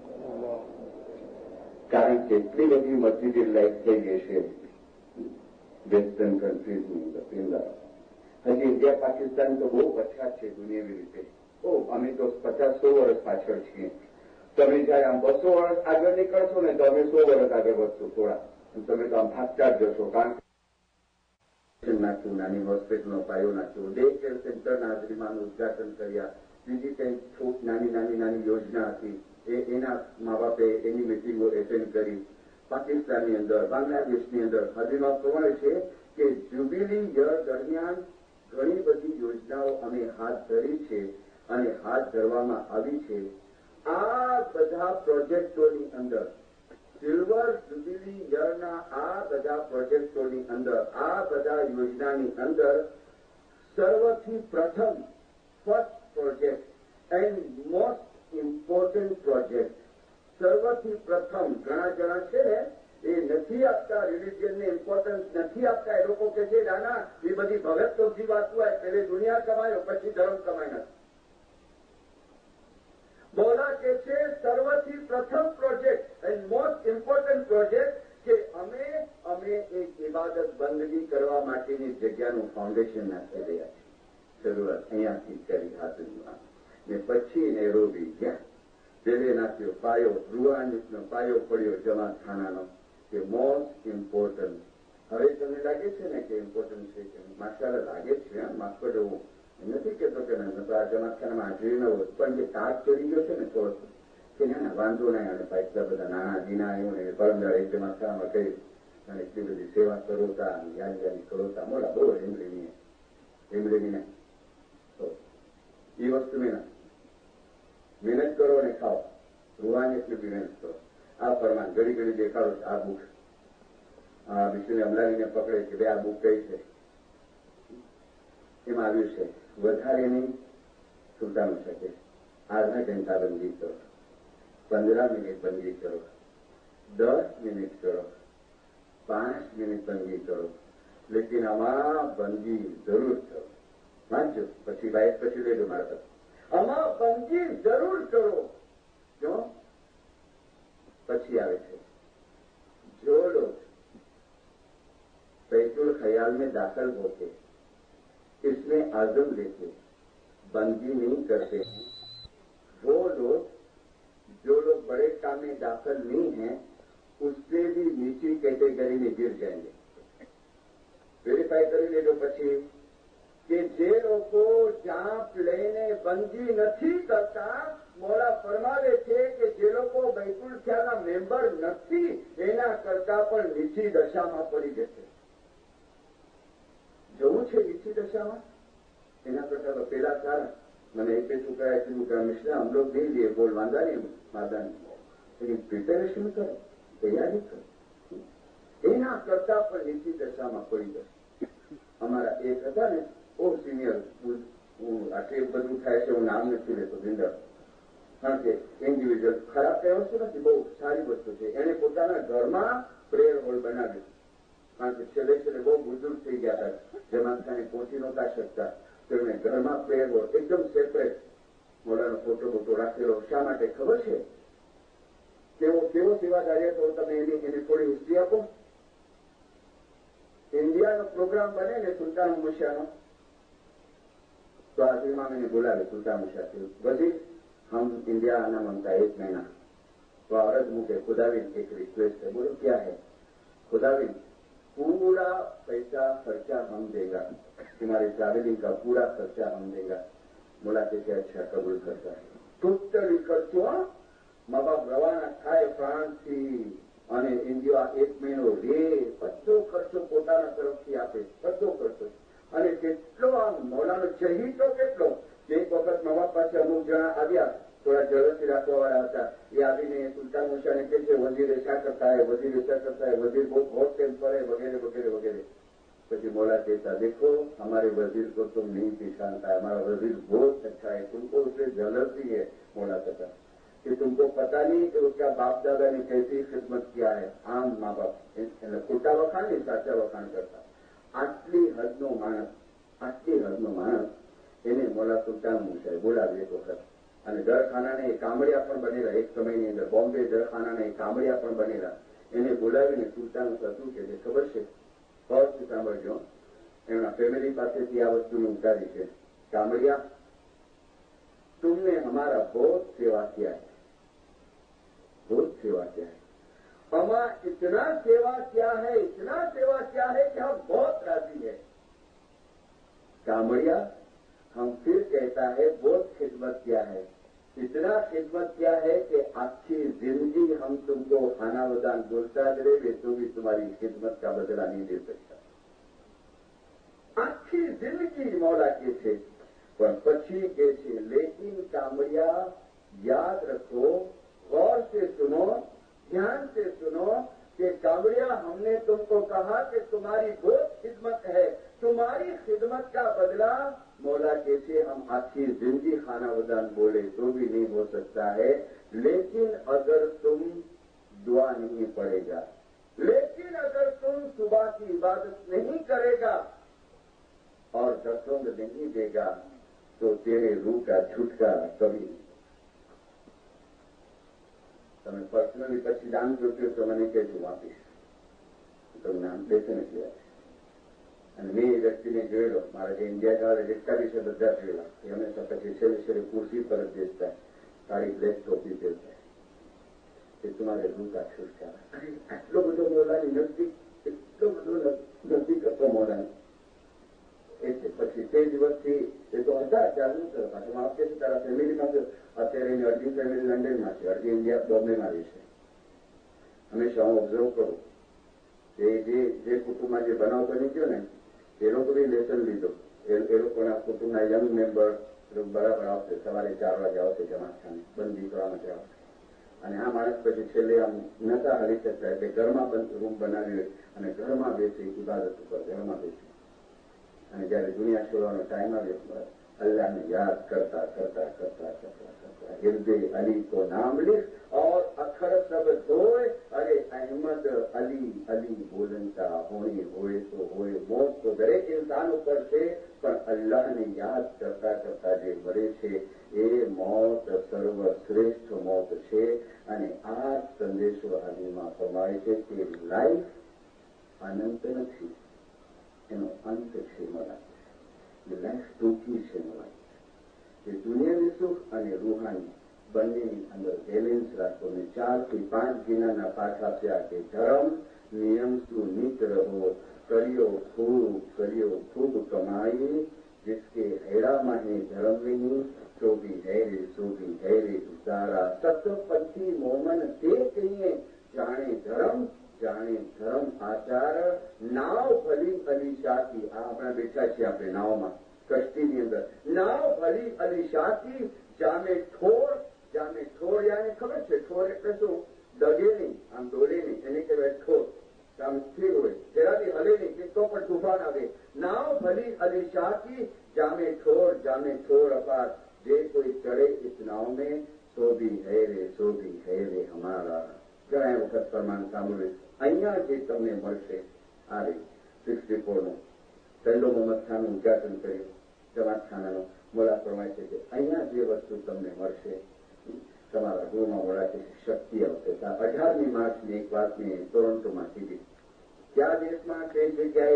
કારણ કે એટલી બધી મટીરિયલ લાઈફ થઈ ગઈ છે વેસ્ટર્ન કન્ટ્રીઝની અંદર. હજી ઇન્ડિયા પાકિસ્તાન તો બહુ પછાત છે દુનિયાવી રીતે. ઓ અમે તો પચાસ સો વર્ષ પાછળ છીએ. તમે જયારે આમ બસો વર્ષ આગળ નીકળશો ને તો અમે સો વર્ષ આગળ વધશો થોડા. તમે તો આમ ભાગતા જ જશો. કારણ નાખ્યું, નાની હોસ્પિટલનો પાયો નાખ્યો, ડે કેર સેન્ટરના હાજરીમાં ઉદઘાટન કર્યા, બીજી કંઈક નાની નાની નાની યોજના હતી એ એના મા બાપે એની મિટિંગો એટેન્ડ કરી. પાકિસ્તાનની અંદર, બાંગ્લાદેશની અંદર હાજરીમાં પ્રમાણે છે કે જ્યુબિલી યર દરમિયાન ઘણી બધી યોજનાઓ અમે હાથ ધરી છે અને હાથ ધરવામાં આવી છે. આ બધા પ્રોજેક્ટોની અંદર, સિલ્વર જ્યુબિલી યરના આ બધા પ્રોજેક્ટોની અંદર, આ બધા યોજનાની અંદર સર્વથી પ્રથમ first project and most important project, સર્વથી પ્રથમ ઘણા જણા છે ને એ નથી આપતા, રિલિજિયનને ઇમ્પોર્ટન્સ નથી આપતા. એ લોકો કે છે નાના એ બધી ભગત તોથી વાત હોય, પેલે દુનિયા કમાયો પછી ધર્મ કમાય નથી. બોલા કે છે સર્વથી પ્રથમ project and most important project કે અમે અમે એક ઇબાદત બંદગી કરવા માટેની જગ્યાનું ફાઉન્ડેશન નાખી રહ્યા છીએ. શરૂઆત અહીંયાથી કરી હાજરીમાં ને પછી નેરોબી ગયા. પેલે નાખ્યો પાયો, રૂહાનીનો પાયો પડ્યો જમાતખાનાનો કે મોસ્ટ ઇમ્પોર્ટન્ટ. હવે તમને લાગે છે ને કે ઇમ્પોર્ટન્ટ છે કે માશાલ્લાહ લાગે છે. માફ કરજો, હું નથી કહેતો કે આ જમાતખાનામાં હાજરી ન હોય, પણ જે તાજ ચડી ગયો છે ને તો કે ના વાંધો નહીં. અને એટલા બધા નાના જીના એવું ને પરમદાર એક જમાતખાનામાં કહી અને એટલી બધી સેવા કરોતા યાદ યાદી કરોતા મોડા બહુ એમડીની એમડીને તો એ વસ્તુ મેં મહેનત કરો અને ખાઓ. રૂહાની એટલી બી મહેનત કરો. આ ફરમાન ઘડી ઘડી દેખાડો આ બુક આ વિષ્ણુને અમલાવીને પકડે કે ભાઈ આ બુક કઈ છે. એમાં આવ્યું છે વધારેની સુલતાનું શકે આધા ઘંટા બંદી કરો, પંદરા મિનિટ બંદી કરો, દસ મિનિટ કરો, પાંચ મિનિટ બંદી કરો, લેકિન આમાં બંદી જરૂર કરો. વાંચજો પછી બાઇક પછી લેજો મારા પાસે. આમાં બંદી જરૂર કરો. क्यों? પછી આવે છે जो लोग बैतुल ख्याल में दाखिल होते इसमें आजम लेते बंदी नहीं करते हैं, वो लोग जो लोग बड़े काम में दाखिल नहीं हैं उससे भी नीची कैटेगरी में गिर जाएंगे. वेरीफाई કરી લેજો પછી કે જે લોકો જાપ લઈને બંદી નથી કરતા, મોલા ફરમાવે છે કે જે લોકો બૈતુલ ખ્યાલના મેમ્બર નથી એના કરતા પણ નીચી દશામાં પડી જશે. જવું છે નીચી દશામાં એના કરતા તો પેલા સારા. મને એક બે છોકરાએ કીધું કે મિશ્રા हम लोग नहीं लिए बोल वांदा नहीं मादा नहीं, लेकिन प्रिपेरेशन करो, तैयारी करो. એના કરતા પણ નીચી દશામાં પડી જશે. અમારા એક હતા ને બહુ સિનિયર, હું આટલી બધું થાય છે હું નામ નથી લેતો દિંદર, કારણ કે ઇન્ડિવિજ્યુઅલ ખરાબ કઈ વસ્તુ નથી, બહુ સારી વસ્તુ છે. એને પોતાના ઘરમાં પ્રેયર હોલ બનાવ્યો, કારણ કે છેલ્લે છેલ્લે બહુ બુઝુર્ગ થઈ ગયા હતા, જમાતખાને પહોંચી નહોતા શકતા, તો એમણે ઘરમાં પ્રેયર હોલ એકદમ સેપરેટ મોડાનો ફોટો બોટો રાખેલો. શા માટે ખબર છે? કેવો કેવો સેવાદારી હતો તમે એની એની થોડી હિસ્ટ્રી આપો. इंडिया प्रोग्राम बने ने सुल्तान मुशिया तो हाजिर में मैंने बोला सुल्तान मुशिया से वजीर हम इंडिया आना मांगता है एक महीना तो औरत मुझे खुदाविंद एक रिक्वेस्ट है। बोलो क्या है? खुदाविंद पूरा पैसा खर्चा हम देगा, तुम्हारे ट्रैवलिंग का पूरा खर्चा हम देगा। बोला कि अच्छा कबूल करता है। टोटली खर्चो મા બાપ રવાના થાય ફ્રાન્સથી અને ઇન્ડિયા એક મહિનો રે, બધો ખર્ચો પોતાના તરફથી આપે, બધો ખર્ચો. અને કેટલો આ મૌલાનો ચહીતો કેટલો. એક વખત મા બાપ પાસે અમુક જણા આવ્યા, થોડા ઝડપથી રાખવાવાળા હતા. એ આવીને સુલતાન મુશાને કહે છે વજીર એસા કરતા હે, વજીર એસા કરતા હે, વજીર બહુ बहुत टेम्पर है वगैरह वगैरह वगैरह. પછી मौला कहता देखो हमारे वजीर को तुम नहीं पहचानता है, हमारा वजीर बहुत अच्छा है, तुमको उससे जलती है. मौला कहता कि तुमको पता नहीं कि उसका बाप दादा ने कैसी खिदमत किया है. आम माँ बाप ખોટા વખાણ ને સાચા વખાણ કરતા. આટલી હદનો માણસ, આટલી હદનો માણસ એને મોલા સુલતાન મુસાએ બોલાવી એક વખત. અને દરખાનાને એ કામડિયા પણ બનેલા. એક સમયની અંદર બોમ્બે દરખાનાને એ કામડિયા પણ બનેલા. એને બોલાવીને સુલતાન શું કે છે ખબર છે? ફર્સ્ટ સાંભળજો, એમના ફેમિલી પાસેથી આ વસ્તુને ઉતારી છે. કામડિયા, तुमने हमारा बहुत सेवा किया है, बहुत सेवा किया है, हमा इतना सेवा किया है, इतना सेवा किया है कि हम बहुत राजी है. कामड़िया हम फिर कहता है बहुत खिदमत किया है, इतना खिदमत किया है कि अच्छी जिंदगी हम तुमको खाना वदान बोलता रहे तो भी तुम्हारी खिदमत का बदला नहीं दे सकता. अच्छी जिंदगी मौला के थे. पर पक्षी के छे लेकिन कामड़िया याद रखो, गौर से सुनो, ध्यान से सुनो कि कामड़िया हमने तुमको कहा कि तुम्हारी बहुत खिदमत है, तुम्हारी खिदमत का बदला मौला के छे हम अच्छी जिंदगी खाना वदान बोले तो भी नहीं हो सकता है. लेकिन अगर तुम दुआ नहीं पड़ेगा, लेकिन अगर तुम सुबह की इबादत नहीं करेगा और दसोंग नहीं देगा तो तेरे रूह का छुटकारा कभी नहीं. તમે પર્સનલી પછી દાન જોઈતું તો મને કહેજો, હું આપીશ. તમે નામ દેશે નથી આવે. અને મેં એ વ્યક્તિને જોયેલો, મારા જે ઇન્ડિયા જવાના જેટલા બી છે બધા જોયેલા. એ હંમેશા પછી છેલ્લે છેલ્લે કુર્સી પર જ બેસતા, કાળી બ્લેક ટોપી પહેરતા. એ તમારે રૂહ કા છુટકારા. આટલો બધો મોલાની નજદીક, એટલો બધો નજદીક હતો મોલાની. એટલે પછી તે દિવસથી એ તો હતા ચાલુ કરતા. આપકે તારા ફેમિલીમાં તો અત્યારે એની અડધી ફેમિલી લંડનમાં છે, અડધી ઇન્ડિયા બોમ્બેમાં રહે છે. હંમેશા હું ઓબ્ઝર્વ કરું કે જે જે કુટુંબમાં જે બનાવ બની ગયો ને એ લોકો બી લેસન લીધો. એ લોકોના કુટુંબના યંગ મેમ્બર બરાબર આવશે, સવારે ચાર વાગે આવશે જમાતખાને, બંધ દીકરા માટે આવશે. અને આ માણસ પછી છેલ્લે આમ નતા હલી શકતા એટલે ઘરમાં રૂમ બનાવી અને ઘરમાં બેસી ઇબાદત ઉપર ઘરમાં બેસી. અને જયારે દુનિયા છોડવાનો ટાઈમ આવ્યો अल्लाह ने याद करता करता करता करता करता हिरदे अली को नाम लिख और अखर सब धोए. अरे अहमद अली अली बोलता होए होए तो होए. मौत तो दरेक इंसान ઉપર છે, પણ અલ્લાહને યાદ કરતા કરતા જે મરે છે એ મોત સર્વશ્રેષ્ઠ મોત છે. અને આ સંદેશો હાજરીમાં ફરમાય છે કે લાઈફ અનંત નથી, એનો અંત છે. મળે લાઈફ ટૂંકી છે. મળે એ દુનિયાની સુખ અને રૂહાની બંનેની અંદર બેલેન્સ રાખો. ને ચાર થી પાંચ દિનાના પાઠ આપ્યા કે ધર્મ નિયમ સુનિત રહો, કર્યો ખૂબ કર્યો ખૂબ કમાઈ. जिसके हेड़ा माहे धर्म नहीं तो भी है रे सो भी है रे उतारा. सत्पंथी मोमन ते कहिए जाने धर्म जाने धर्म आचार. नाव भली अली शाह की आ अपना बैठा छे अपने नाव में कश्ती ની અંદર. नाव भली अली शाह की जामे ठोर जामे ठोर यानी खबर છે ठोर એટલે શું? ડગે નહીં, આમ ડોલે નહીં, એને કહેવાય ઠોર. આમ સ્થિર હોય, જરાથી હલે નહીં કે તો પણ તૂફાન આવે. નાવ ભલી અલી શાહ की जामे ठोर जामे ठोर अपार. जे कोई चढ़े इस नाव में तो भी है रे सो भी है रे हमारा. ઘણા વખત પ્રમાણ સાંભળ્યું. અહીંયા જે તમને મળશે આ રે સિક્સટી ફોર નું પહેલો મોહમ્મદ ખાનનું ઉદઘાટન કર્યું જમાતખાનાનું. મોલા ફરમાય છે કે અહીંયા જે વસ્તુ તમને મળશે તમારા ગૃહમાં વળાથી શક્તિ આવશે. અઢારમી માર્ચની એક વાત મેં ટોરન્ટોમાં કીધી. કયા દેશમાં કઈ જગ્યાએ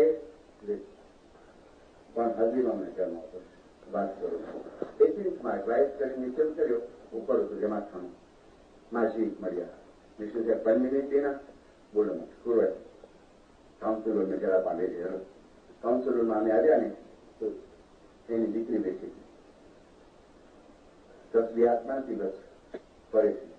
પણ હાજરીમાં મેં કહેવામાં આવતો વાત કરું છું. એટીન્થ માર્ચ રાઈટ કરીને નીચે કર્યો, ઉપર હતું જમાતખાનું. માજી મળ્યા. વિષ્ણુ સાહેબ પંચ મિનિટ બોલો પૂર્વ કાઉન્સિલરને જરા પાંડે છે. કાઉન્સિલરમાં અમે આવ્યા ને તો એની દીકરી બેસી દસ બે હાથમાં બસ ફરે છે.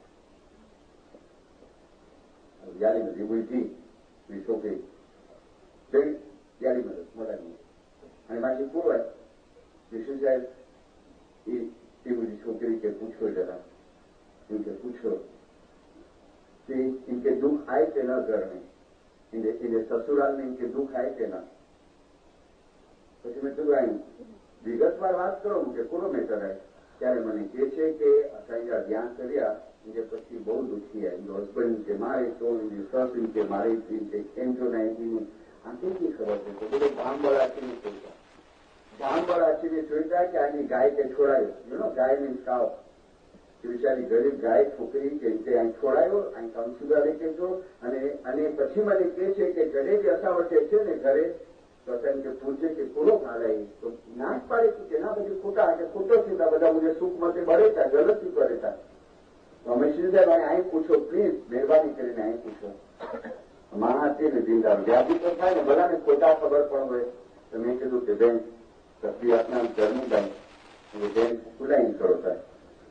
યારી નથી ભૂલથી મેં છોકરી જઈ યારી મદદ મોટાની અને માજી પૂર્વ વિષ્ણુ સાહેબ એ બધી છોકરી કે પૂછો જરા इनके पूछो कि इनके दुख आए कि न घर में, इनके इनके ससुराल में इनके दुख आए कि न. પછી મેં કીધું અહીં વિગતવાર વાત કરો કે પૂરો મેટર આવે ત્યારે મને કહે છે કે અસાઈના ધ્યાન કર્યા જે પછી બહુ દુઃખી આ એનો હસબન્ડ કે મારે તો એની સસ કે મારે કે કેમ જો નહીં આ કેટલી ખબર છે તો બધું ભાંબળ આચીને જોઈતા ભાંબળ આચીને જોઈતા કે આની ગાય કે છોડાયો યુ નો ગાય મીન્સ કાવ બિચારી ગરીબ ગાય છોકરી કે રીતે અહીં છોડાયો અહીં કાઉન્સિલર કે જો અને અને પછી મને કહે છે કે ઘરે જે અસાવટે છે ને ઘરે તો કે પૂછે કે પૂરો ખાલે તો ના જ પાડે કે ના પછી ખોટા કે ખોટો થતા બધા મુજે સુખ મતે બળેતા ગલતી કરેતા તો અમે શ્રી સાહેબ અહીં પૂછો પ્લીઝ મહેરબાની કરીને અહીં પૂછો મહાતી ને દિલદાર વ્યાપી તો થાય ને બધાને ખોટા ખબર પણ હોય તો મેં કીધું કે બેન સત્ય આપના ઘરનું બેન બેન ખુલાઈ કરો થાય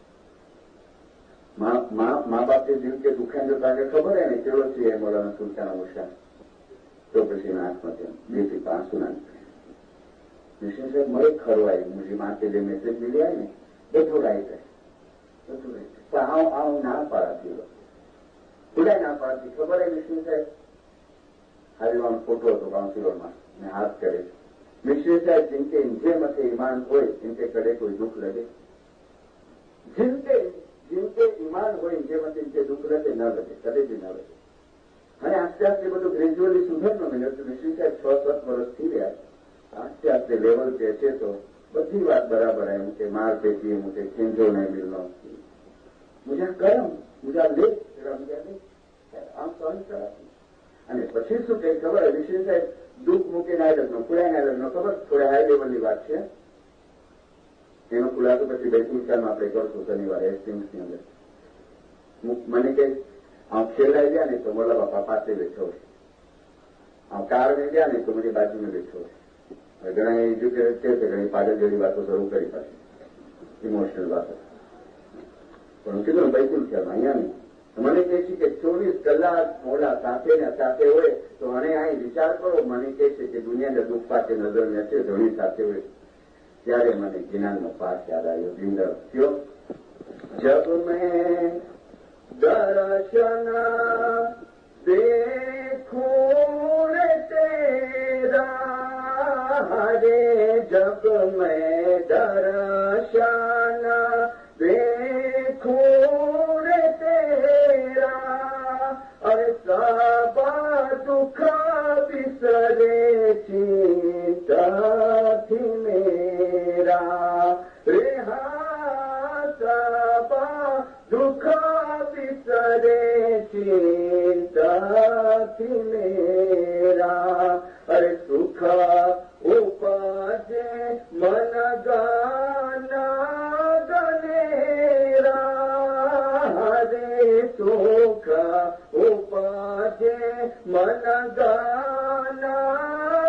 મા બાપ જે જીવ કે દુખાન જો તાકે ખબર હે ને કેવો છે મોલાના સુલતાના મુશા તો પછી ના આત્મહત્યા બેથી પાંચસો ના વિષ્ણુ સાહેબ મળે ખરવાય મુझे मां के लिए मैसेज मिली है ने બધું રાઈટ है બધું રાઈટ है આવ આવ ના પાડતી ખુદાય ના પાડતી ખબર है વિષ્ણુ સાહેબ હરિવાન ફોટો હતો કાઉન્સિલરમાં ને હાથ કરે વિષ્ણુ સાહેબ जिनके इनके मथे ईमान હોય इनके कड़े कोई दुख लगे जिनके जिनके ईमान हो इनके मत इनके दुख लगे न लगे कभी भी न लगे અને આસ્તે આસ્તે બધું ગ્રેજ્યુઅલી સુધરનો મળ્યો તો વિષ્ણુ સાહેબ છ સાત વર્ષ થઈ રહ્યા આસ્તે આસ્તે લેવલ જે છે તો બધી વાત બરાબર એમ કે માર પેટી મુझे ખેંચો નહીં મિલનો મુझे ગરમ મુझे લેટ મુझे આમ સહન કરાતી અને પછી શું કે ખબર વિષ્ણુ સાહેબ દુઃખ મૂકીને આ લગ્ન ખુલાઈને લગ્ન ખબર થોડા હાઈ લેવલની વાત છે એનો ખુલાસો પછી બેઠું આપણે કરશું શનિવારે એસ્ટિમ્સની અંદર મને કે આ ખેલાઈ ગયા ને તો મોલા બાપા પાસે બેઠો આ કાર में ગયા ને તો मुझे बाजू में बैठो ઘણા એજ્યુકેટેડ છે ઘણી પાગલ જેવી વાતો શરૂ કરી પાછી ઇમોશનલ વાતો પણ કીધું બિલકુલ ખ્યાલ અહીંયા નહીં મને કહે છે કે ચોવીસ કલાક મોડા સાથે ને સાથે હોય તો અને અહીં વિચાર કરો મને કહે છે કે દુનિયાના દુઃખ પાસે નજર નથી ધણી સાથે હોય ત્યારે મને જ્ઞાનનો પાઠ યાદ આવ્યો દિંદર કયો જબ મેં दर्शन देखूं रे तेरा रे जब मैं दर्शन देखूं रे तेरा अरे सब दुख बिसरे चिंता थी मेरा रे हा सब दुख बिसरे चिंताથી મેરા અરે સુખ ઉપજે મન ગાના ગનેરા રે સુખ ઉપજે મન ગાના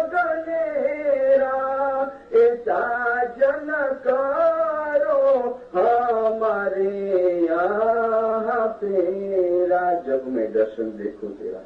ગનેરા એ સાજન કરો हमारे यहाँ तेरा जब मैं दर्शन देखूं तेरा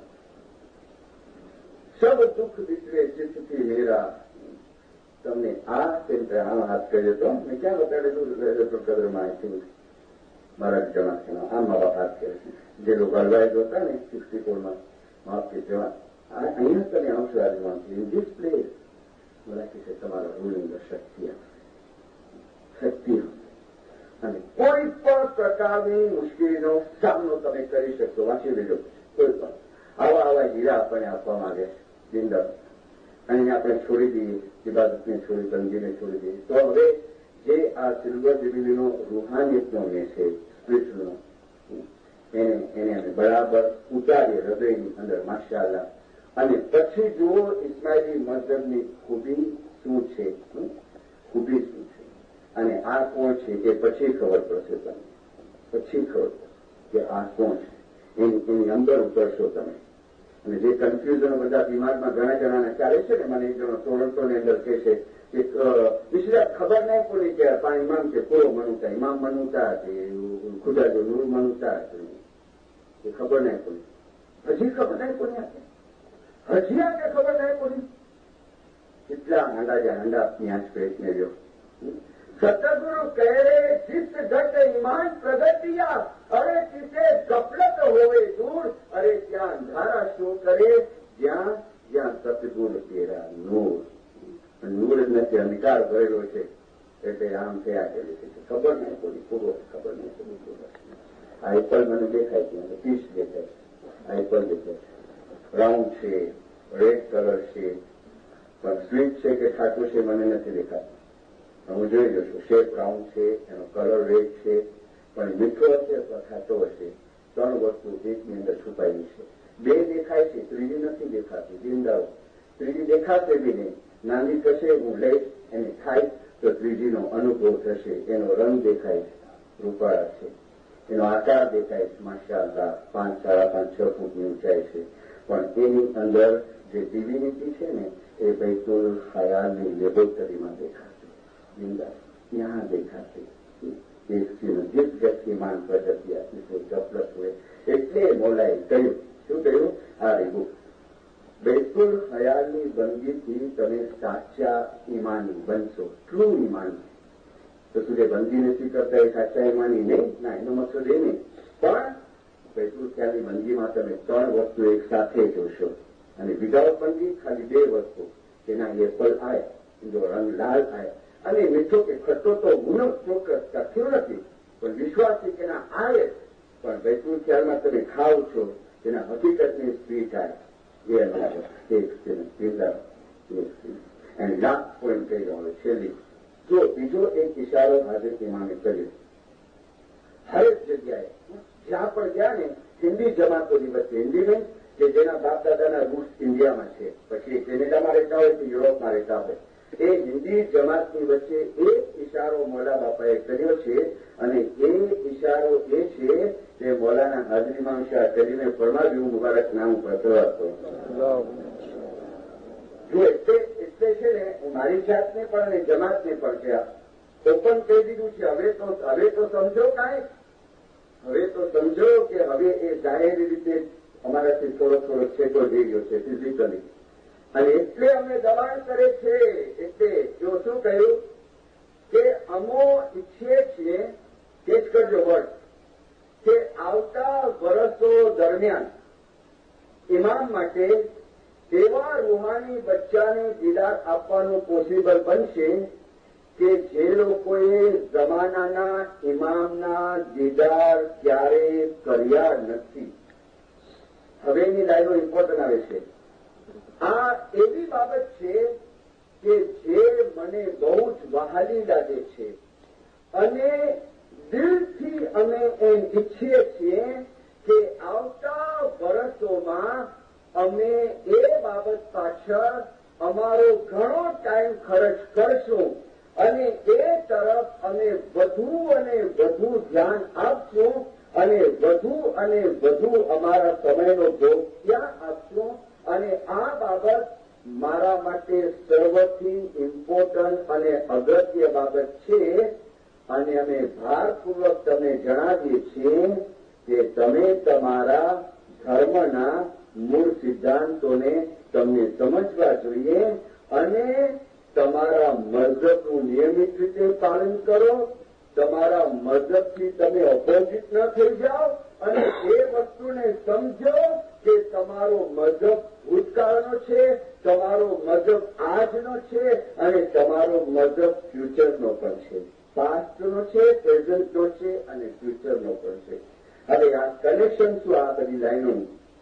सब दुख बिसरे चित्तથી मेरा તમને આ કેન્દ્ર આમ હાથ કર્યો તો મેં ક્યાં બતાડેલું કદરમાં આવી મારા જમાના આમ મારા હાથ કરે છે જે લોકો અલવાઈજ હતા ને સિક્સટી ફોરમાં માફ કે જવા અહીંયા તને આવશે આજમાંથી ઇન ધીસ પ્લેસ મને કહે છે તમારા રૂલિંગ શક્તિ શક્તિ અને કોઈ પણ પ્રકારની મુશ્કેલીનો સામનો તમે કરી શકશો વાંચી લેજો કોઈ પણ આવા આવા હીરા આપણને આપવામાં આવ્યા છે દિંદર અને આપણે છોડી દઈએ ઇબાદતને છોડી તંગીને છોડી દઈએ તો હવે જે આ સિલ્વર જ્યુબિલીનો રૂહાનિયતનો મેં છે સ્પિરિચ્યુઅલનો એને એને અમે બરાબર ઉતારીએ હૃદયની અંદર માશાઅલ્લાહ અને પછી જુઓ ઇસ્માઇલી મઝહબની ખૂબી શું છે ખૂબી શું છે અને આ કોણ છે એ પછી ખબર પડશે તમને પછી ખબર પડશે કે આ કોણ છે, એની એની અંદર ઉતરશો તમે. અને જે કન્ફ્યુઝન બધા દિમાગમાં ઘણા જણાને ચાલે છે ને, મને એક જણો ટોરન્ટોની અંદર કહે છે એક વિશેષ ખબર નહીં પડી કે પણ ઇમામ કે પૂરો મનુતા ઇમામ મનુતા કે ખુદા જો નૂર મનુતા એ ખબર નહીં પડી. હજી ખબર નહીં પડી, હજી આ કે ખબર નહીં પડી. કેટલા હાંડા જે હાંડા ત્યાં જ પ્રયત્ન રહ્યો. સતગુરુ કહે ચિત્ત ઘટ ઈમાન પ્રગતિયા, અરે ચિત્તે ગફલત હોવે દૂર, અરે ત્યાં અંધારા શું કરે જ્યાં જ્યાં સતગુરુ તેરા નૂર. નૂર જ નથી, અંધકાર ભરેલો છે, એટલે આમ થયા કરે છે. ખબર નહીં પડી, પૂરો ખબર નહીં પડી. આ એપલ મને દેખાય છે, પીસ દેખાય છે, આ એપલ દેખાય છે, રાઉન્ડ છે, રેડ કલર છે, પણ સ્વીટ છે કે ખાટું છે મને નથી દેખાતું. હું જોઈ લઉં છું. શેપ રાઉન્ડ છે, એનો કલર રેડ છે, પણ મીઠો હશે અથવા ખાટો હશે. ત્રણ વસ્તુ એકની અંદર છુપાયેલી છે. બે દેખાય છે, ત્રીજી નથી દેખાતી. જિંદાઓ ત્રીજી દેખાશે બી નહીં. નાની થશે, હું લઈશ, એને ખાઈશ તો ત્રીજીનો અનુભવ થશે. એનો રંગ દેખાય છે, રૂપાળા છે, એનો આકાર દેખાય છે, માશાઅલ્લાહ પાંચ સાડા પાંચ છ ફૂટની ઊંચાઈ છે. પણ એની અંદર જે ડિવિનિટી છે ને એ બૈતુલ ખયાલની લેબોરેટરીમાં દેખાશે. જિંદા ત્યાં દેખાશે. जिस व्यक्ति मान प्रगति आपकी कोई गफलत हुए એટલે મોલાએ કહ્યું, શું કહ્યું? આ રીબુ બિલકુલ ખયાલની બંદગીથી તમે સાચા ઈમાની બનશો, ટ્રુ ઈમાની. તો શું કે બંદી નથી કરતા એ સાચા ઈમાની નહીં? ના, એનો મકસદ એ નહીં. પણ બિલકુલ ખ્યાલની બંદગીમાં તમે ત્રણ વસ્તુ એક સાથે જોશો. અને વિધાઉટ બંદી ખાલી બે વસ્તુ, તેના એપલ આય, એનો રંગ લાલ આય, અને મીઠો કે ખટ્ટો તો ગુનો ચોક્કસ લખ્યો નથી, પણ વિશ્વાસ છે કે ના આવે. પણ બૈતુલ ખ્યાલમાં તમે ખાવ છો તેના હકીકતની સ્વીટ આવે. એ અનુભવ એક એન્ડ લાસ્ટ પોઈન્ટ કહી રહ્યો છેલ્લી. જો બીજો એક ઇશારો હાજર ઇમામે કર્યો. હરેક જગ્યાએ જ્યાં પણ ગયા ને હિન્દી જમાતોની વચ્ચે, હિન્દી મીન્સ કે જેના બાપ દાદાના રૂટ્સ ઇન્ડિયામાં છે, પછી કેનેડામાં રહેતા હોય કે યુરોપમાં રહેતા હોય, એ હિન્દી જમાતની વચ્ચે એક ઇશારો મૌલા બાપાએ કર્યો છે. અને એ ઇશારો એ છે કે મૌલાના હાજરીમાં શાહ કરીને ફરમાવ્યું, મુબારક નામ પત્ર હતો. જો એટલે એટલે છે ને હું મારી જાતને પણ અને જમાતને પણ છે ઓપન કહી દીધું છે. હવે તો હવે તો સમજો કાંઈ, હવે તો સમજો કે હવે એ જાહેરી રીતે અમારાથી થોડો થોડો છેટો જઈ ગયો છે ફિઝિકલી. અને એટલે અમને દબાણ કરે છે. એટલે જો શું કહ્યું કે અમો ઈચ્છીએ છીએ, તે જ કરજો વર્ડ, કે આવતા વર્ષો દરમિયાન ઇમામ માટે એવા રૂહાની બચ્ચાને દીદાર આપવાનું પોસિબલ બનશે કે જે લોકોએ જમાનાના ઇમામના દીદાર ક્યારેય કર્યા નથી. હવેની લાઈનો ઇમ્પોર્ટન્ટ આવે છે. આ એવી બાબત છે કે જે મને બહુ જ વહાલી લાગે છે અને દિલથી અમે એમ ઈચ્છીએ છીએ કે આવતા વર્ષોમાં અમે એ બાબત પાછળ અમારો ઘણો ટાઈમ ખર્ચ કરશું અને એ તરફ અમે વધુ અને વધુ ધ્યાન આપશું અને વધુ અને વધુ અમારા સમયનો ભોગ ત્યાં આપશું. અને આ બાબત મારા માટે સર્વથી ઇમ્પોર્ટન્ટ અને અગત્ય બાબત છે. અને અમે ભારપૂર્વક તમને જણાવીએ છીએ કે તમે તમારા ધર્મના મૂળ સિદ્ધાંતોને તમને સમજવા જોઈએ અને તમારા મઝહબનું નિયમિત રીતે પાલન કરો. તમારા મઝહબથી તમે ઓપોઝિટ ન થઈ જાઓ અને એ વસ્તુને સમજો કે તમારો મઝહબ ભૂતકાળનો છે, તમારો મઝહબ આજનો છે અને તમારો મઝહબ ફ્યુચરનો પણ છે. પાસ્ટનો છે, પ્રેઝન્ટનો છે અને ફ્યુચરનો પણ છે. હવે આ કનેક્શન શું? આ બધી લાઈનો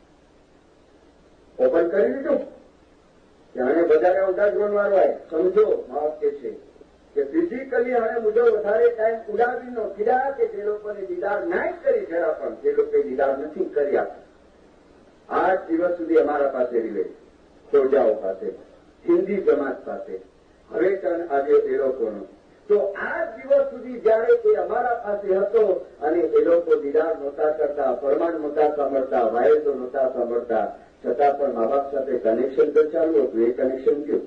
ઓપન કરી દીધું. જાણે વધારે ઊંડા જોડવાનો આવે. સમજો માફ કે છે કે ફિઝિકલી હવે મુજબ વધારે ટાઈમ ઉડાવી નો કીધા કે જે લોકોને દીદાર નાય કરી જરા પણ જે લોકોએ દીદાર નથી કર્યા. આઠ દિવસ સુધી અમારા પાસે રીવે ખોજાઓ પાસે, હિન્દી જમાત પાસે, હવે ટર્ન આવ્યો એ લોકોનો. તો આ દિવસ સુધી જયારે એ અમારા પાસે હતો અને એ લોકો દીદાર નહોતા કરતા, ફરમાન નહોતા સાંભળતા, વાયસો નહોતા સાંભળતા, છતાં પણ મા બાપ સાથે કનેક્શન તો ચાલુ હતું. એ કનેક્શન કયું?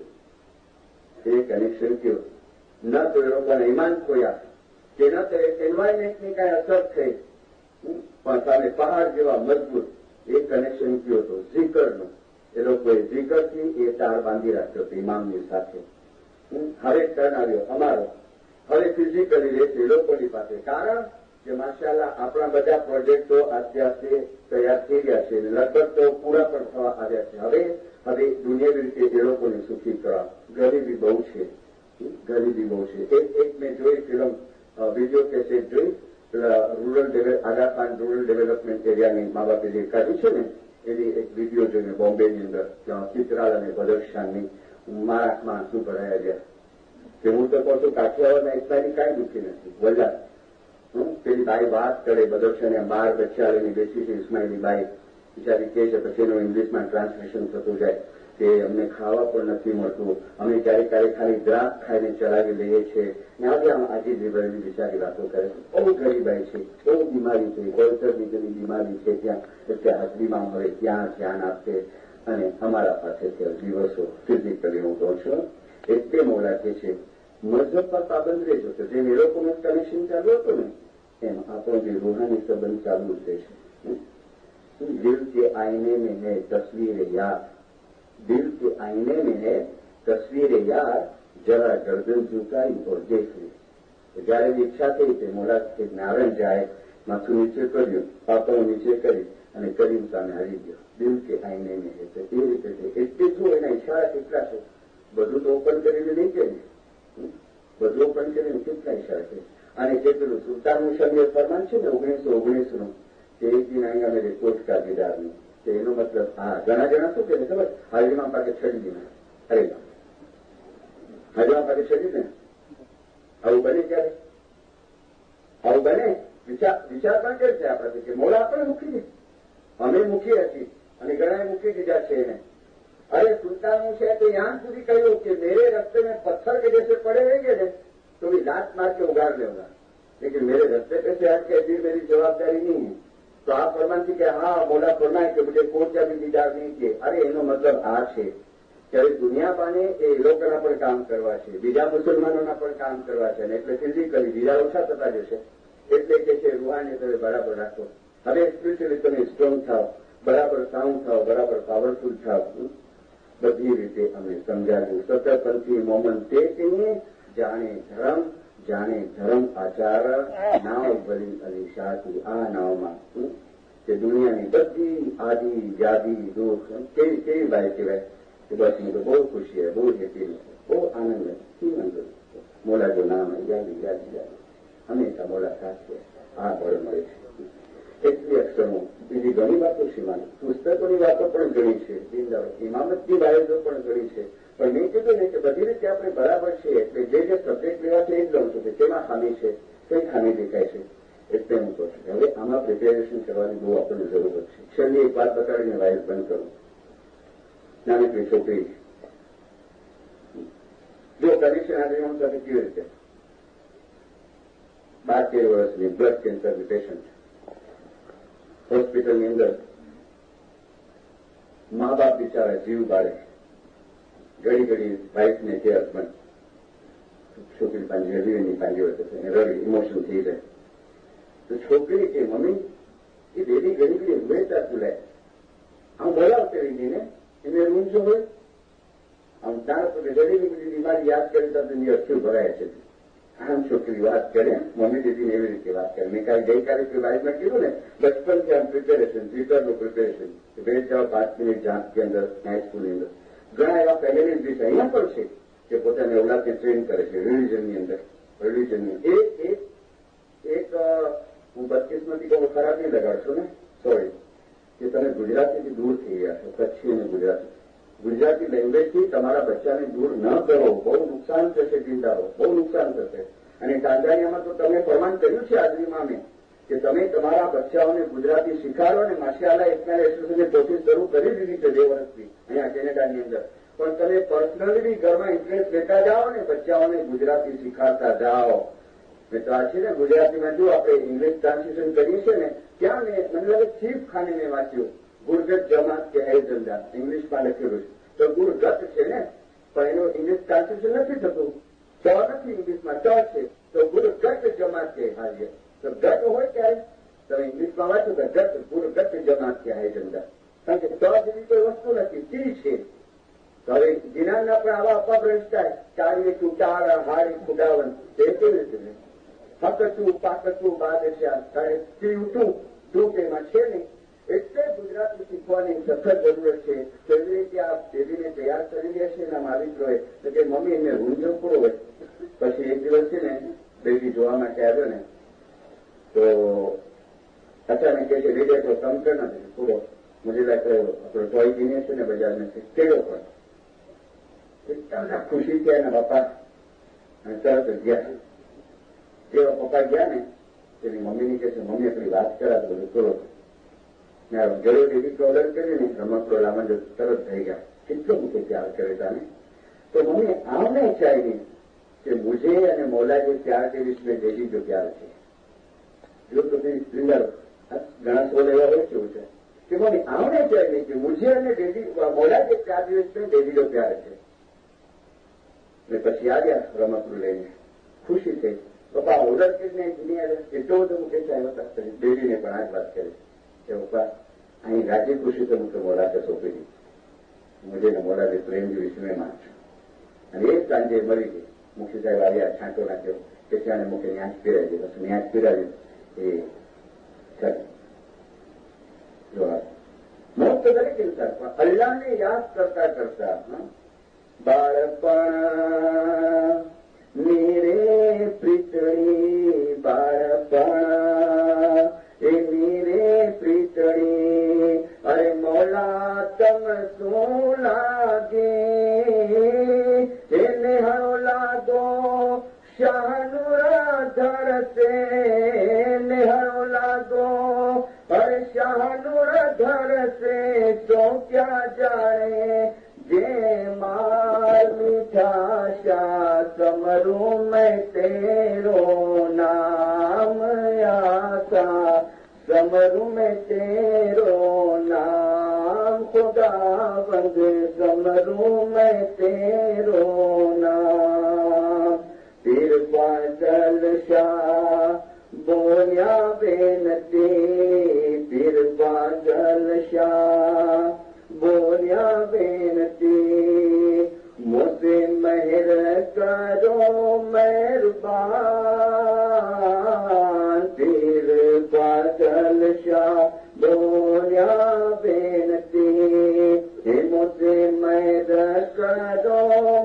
એ કનેક્શન કયું? ન તો એ લોકોને ઈમાન ખોયા કે ન તો એન્વાયરમેન્ટની કઈ અસર થઈ, પણ સામે પહાડ જેવા મજબૂત એ કનેક્શન કયું હતું? ઝીકરનું. એ લોકોએ ઝીકરથી એ તાર બાંધી રાખ્યો હતો ઇમામની સાથે. હવે ટર્ન આવ્યો અમારો. હવે ફિઝિકલી રહેશે એ લોકોની પાસે. કારણ કે માશાઅલ્લાહ આપણા બધા પ્રોજેક્ટો અત્યારે તૈયાર થઈ ગયા છે, લગભગ તો પૂરા પણ થવા આવ્યા છે. હવે હવે દુનિયાવી રીતે એ લોકોને સુખી કરવા. ગરીબી બહુ છે, ગરીબી બહુ છે. એક એક મેં જોઈ ફિલ્મ, વિડીયો કેસેટ જોઈ, rural Aga Khan rural development એરિયાની મા બાપે જે કાઢી છે ને એની એક વિડીયો જોઈને બોમ્બેની અંદર ચિત્રાલ અને બદરશાનની મારા આંખમાં શું ભરાયા ગયા કે હું તો કહું છું કાઠિયાવાડના એકતાની કાંઈ દુઃખી નથી. વલ્લા પેલી બાઈ વાત કરે, બદરશાને બાર બચ્ચા લઈને બેસી છે, ઇસ્માઇલી બાઈ બિચારી કહે છે, પછી એનું ઇંગ્લિશમાં ટ્રાન્સલેશન થતું જાય કે અમને ખાવા પણ નથી મળતું, અમે ક્યારેક ક્યારેક ખાલી દ્રાક્ષ ખાઈને ચલાવી લઈએ છીએ. આજે આમ આજી જીવનની બિચારી વાતો કરે છે. બહુ ગરીબાઈ છે, બહુ બીમારી છે, કોલ્સરની જેવી બીમારી છે ત્યાં, એટલે હાજરીમાં હવે ત્યાં ધ્યાન આપશે. અને અમારા પાસેથી દિવસો ફિઝિકલી હું કહું છું એટલે મોડા કે છે મજહબ પર પાબંદ રહેજો. તો જેમ એ લોકોનું કનેક્શન ચાલુ હતું ને એમ આપણો જે રૂહાની સંબંધ ચાલુ જ રહેશે. દિલ કે આईने में है तस्वीर यार, दिल के आईने में है तस्वीर यार, जरा गर्दन झुकाई और देख ली. જયારે ઈચ્છા થઈ તે મોડા નારાયણ જાય, માથું નીચે કર્યું, પાપડું નીચે કરી અને કરીમ સામે આવી ગયો. દિલ કે આઈને મેં હે તો એ રીતે છે. એટલે શું એના ઈશારા કેટલા છે? બધું તો ઓપન કરીને નહીં કે બધું ઓપન કરીને કેટલા ઈશારા છે. અને જે પેલું સુલતાનનું શરીર ફરમાન છે ને ઓગણીસો ઓગણીસ નું, તે એક દિન અહીંયા મેં રિપોર્ટ કા દીદારનું, તો એનો મતલબ હા ઘણા જણા શું કે ખબર, હાજરીમાં પાકે છડી દીધા. અરે હાજરીમાં પાકે છડી દે. આવું બને ક્યારે? આવું બને? વિચાર વિચાર પણ કરે છે આપણાથી કે મોડા આપણે મૂકી દે, અમે મૂકી હતી અને ઘણા મૂકી દીધા છે એને. અરે સુલતાનું છે તો યહાં સુધી કહ્યું કે મેરે રસ્તે में पत्थर के जैसे पड़े रहेंगे ने तो भी लात मार के उगाड़ लेगा, लेकिन मेरे रस्ते पे से हट के फिर मेरी जवाबदारी नहीं है. तो आप फरमान थी कि हाँ बोला फरमाए कि मुझे कोर्ट का भी दीदार नहीं किए. अरे એનો મતલબ આ છે કે હવે દુનિયાપાને એ લોકોના પણ કામ કરવા છે, બીજા મુસલમાનોના પણ કામ કરવા છે, ને એટલે ફિઝિકલી બીજા ઓછા થતા જશે. એટલે કે છે રૂહાની તમે બરાબર રાખો. હવે સ્પિરિચ્યુઅલી તમે સ્ટ્રોંગ થાવ, બરાબર સાઉન્ડ થાવ, બરાબર પાવરફુલ થાવ. બધી રીતે અમે સમજાવ્યું. સત્તરપંથી મોમન તે કહીએ જાણે ધર્મ, જાણે ધર્મ આચાર, નાવ ભરી અલી શાહથી. આ નાવમાં કે દુનિયાની બધી આદિ જાદી દુઃખ કેવી કેવી બાય કહેવાય કે બસ મુझे બહુ ખુશી है, બહુ હેપી है, બહુ આનંદ है. મોલા જો નામ है યાદી યાદી યાદી હંમેશા મોલા સાથ છે. આ બળ મળે છે. એટલી અક્ષરો બીજી ઘણી વાતો છે. પુસ્તકોની વાતો પણ ઘણી છે, ઇમામતની બાબતો પણ ઘણી છે. પણ મેં કીધું ને કે બધી રીતે આપણે બરાબર છે. એટલે જે જે સબ્જેક્ટ લેવા છે એ જ લઉં છું કે તેમાં ખામી છે, કઈ ખામી દેખાય છે. એટલે હું કહું છું હવે આમાં પ્રિપેરેશન કરવાની બહુ આપણને જરૂરત છે. છેલ્લી એક વાત બતાડીને વાયસ બંધ કરું. નાનકડી છોકરી જો કનેક્શન આગળ સાથે કેવી રીતે બાર તેર વર્ષની બ્લડ કેન્સરની પેશન્ટ હોસ્પિટલની અંદર મા બાપ બિચારા જીવ બાળે. ઘડી ઘડી વાઇફને કે હસબન્ડ છોકરી પાંજી હજી એની પાંજી હોય રડી ઇમોશન થઈ જાય. તો છોકરી કે મમ્મી એ બેબી ઘડી ઘડી હંમેશા બોલાય, આમ બોલાવતે રહીને એને રૂમ જો હોય આમ તાર ઘડી બધી બીમારી યાદ કરી તો એની અશ્રુ ભરાય છે. આમ છોકરી વાત કરે, મમ્મી દીદીને એવી રીતે વાત કરે. મેં કાલે ગઈકાલે લાઈફમાં કીધું ને બચપનથી આમ પ્રિપેરેશન, ટ્વિટરનું પ્રિપેરેશન ભેટ જાઓ પાંચ મિનિટ જાંચ કે અંદર હાઈસ્કૂલની અંદર ઘણા એવા ફેમિલી વિશે અહીંયા પણ છે કે પોતાની અવલાદને ટ્રેન કરે છે રિલિજનની અંદર. રિલિજનની એક એક એક હું બદકિસ્મતી કહું ખરાબ નહીં લગાડશો ને, સોરી, કે તમે ગુજરાતીથી દૂર થઈ ગયા છો. કચ્છી અને ગુજરાતી ગુજરાતી લેંગ્વેજથી તમારા બચ્ચાને દૂર ન કરો, બહુ નુકસાન થશે. ચિંતાઓ બહુ નુકસાન થશે. અને ટાંઝાનિયામાં તો તમે ફરમાન કર્યું છે હાજરીમાં મેં કે તમે તમારા બચ્ચાઓને ગુજરાતી શીખાડો. અને માશાઅલ્લાહ એકના એસોસિએશનની કોશિશ શરૂ કરી દીધી છે બે વર્ષથી અહીંયા કેનેડાની અંદર. પણ તમે પર્સનલી બી ઘરમાં ઇન્ટરેસ્ટ લેતા જાઓ ને બચ્ચાઓને ગુજરાતી શીખાડતા જાઓ. મેં તો આ છે ને ગુજરાતીમાં જો આપણે ઇંગ્લિશ ટ્રાન્સલેશન કરીએ છીએ ને ત્યાં મેં મને લાગે ચીફ ખાને મેં વાંચ્યું ગુરગત જમાત કે હેજંદા ઇંગ્લિશમાં લખેલું છે. તો ગુરગત છે ને પણ એનું ઇંગ્લિશ ટ્રાન્સલેશન નથી થતું. ચ નથી ઇંગ્લિશમાં ચ છે તો ગુરગત જમાત કે હાજર. તો ગત હોય ત્યારે તમે ઇંગ્લિશમાં વાંચો કે ગત ગુરગત જમાત કે હેજંદા. કારણ કે ચ જેવી કોઈ વસ્તુ નથી ચી છે. તો હવે જ્ઞાનના પણ આવા અપભ્રંશ થાય. ચારીએ ચૂંટાળ હારી ખુડાવન તે કેવી રીતે હકતું પાકતું બાદશાહ તારે ટીવટું તું તેમાં છે નહીં. એટલે ગુજરાતી શીખવાની સખત જરૂરત છે. કેવી રીતે આ બેબીને તૈયાર કરી દે છે એના માલિકોએ તો કે મમ્મી એને રૂંઝો પૂરો હોય. પછી એક દિવસ છે ને બેબી જોવા માટે આવ્યો ને તો અચાનક કે છે રેડિયો તો કમ કર નથી પૂરો मुझे लगता है આપણો ટોય કિને છે ને બજારમાં કેળો પણ એટલા ખુશી થયા એના પપ્પા અને તરત જ ગયા. જેવા પપ્પા ગયા ને તેની મમ્મીની કહે છે મમ્મી આપણી વાત કરા તો બધું કરો. જડો બેબી ઓર્ડર કરી ને રમકડો લાવવા જો તરત થઈ ગયા. કેટલો મૂકે પ્યાર કરે તાને. તો મમ્મી આમને चाहिए कि मुझे અને मौला के प्यार के बीच में डेली जो प्यार है जो तो सुंदर घना सोल एवा हो केवू है कि मम्मी आने चाहिए कि मुझे અને डेली मौला के प्यार के बीच में डेली जो प्यार है. मैं પછી આવ્યા રમકડું લઈને ખુશી થઈ. પપ્પા ઓર્ડર કરીને દુનિયા એટલો બધો મૂકે છે આવ્યો હતા ડેલીને પણ આ જ વાત કરી કે પપ્પા અહીં રાજી ખુશી તો મુકે મોડા કે સોંપી દી મુझे ને મોડા જે પ્રેમ જે વિશ્વમાં અને એ સાંજે મરી ગઈ. મુખી સાહેબ આવ્યા છાંટો નાખ્યો કે ત્યાં મુકે ન્યાજ પીરાવી બસ ન્યાજ પીરાવી એ મોત તો દરેક ઇન્સાન પણ અલ્લાહને યાદ કરતા કરતા બાળપણ મેરે પ્રીતળી બાળપણ એ મેરે પ્રીતળી અરે મૌલા તમ શું લાગે એને હરો લાગો શાહનુરા ધરસે નેહરો લાગો અરે શાહનુરા ધરસે તો ક્યા જાણે જે માર મીઠા શા સમરૂ મેં તેરો નામ આસા समरू में तेरो नाम खुदावंद समरू में तेरो नाम पीर बादल शाह बोलिया बेनती पीर बादल शाह बोलिया बेनती मुझे मेहर करो मेहरबान पीर बादल शाह बोलिया बेनती मुझे मेहर करो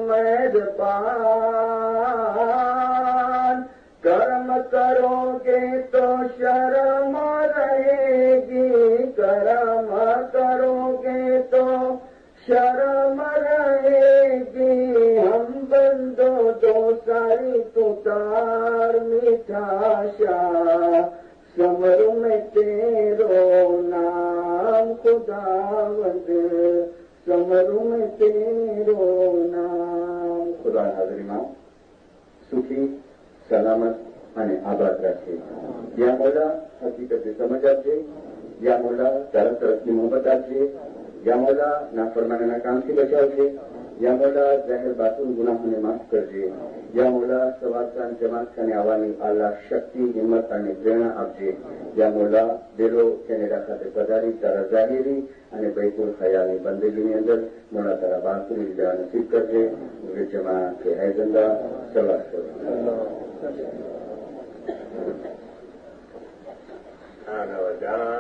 मेहरबान कर्म करोगे तो शर्म रहेगी कर्म करोगे तो शर्म रहेगी हम बंदो दो सारी तुतार मीठा शाह समरू में तेरो नाम खुदावंद समरू में तेरो नाम. खुदा हाजरीમાં સુખી સલામત અને આબાદ રાખે. યા મોલા હકીકતે સમજ આપજે. યા મોલા તારા તરફની મોહબત આપજે. યા મોલા નાફરમાનીના કામથી બચાવજે. યા મોલા જાહેર બાતુલ ગુનાહોને માફ કરજે. યા મોલા સવાર સાંજ જમાત ખાને આવવાની આલ્લા શક્તિ હિંમત અને પ્રેરણા આપજે. યા મોલા દિલો કેનેડા ખાતે પધારી તારા જાહેરી અને બૈતુલ ખયાલની બંદગીની અંદર મોલા તારા બાતુલ વિજય નસીબ કરજે. વિજયમાં કે હૈદંદા સલાહ કરો. Anavadana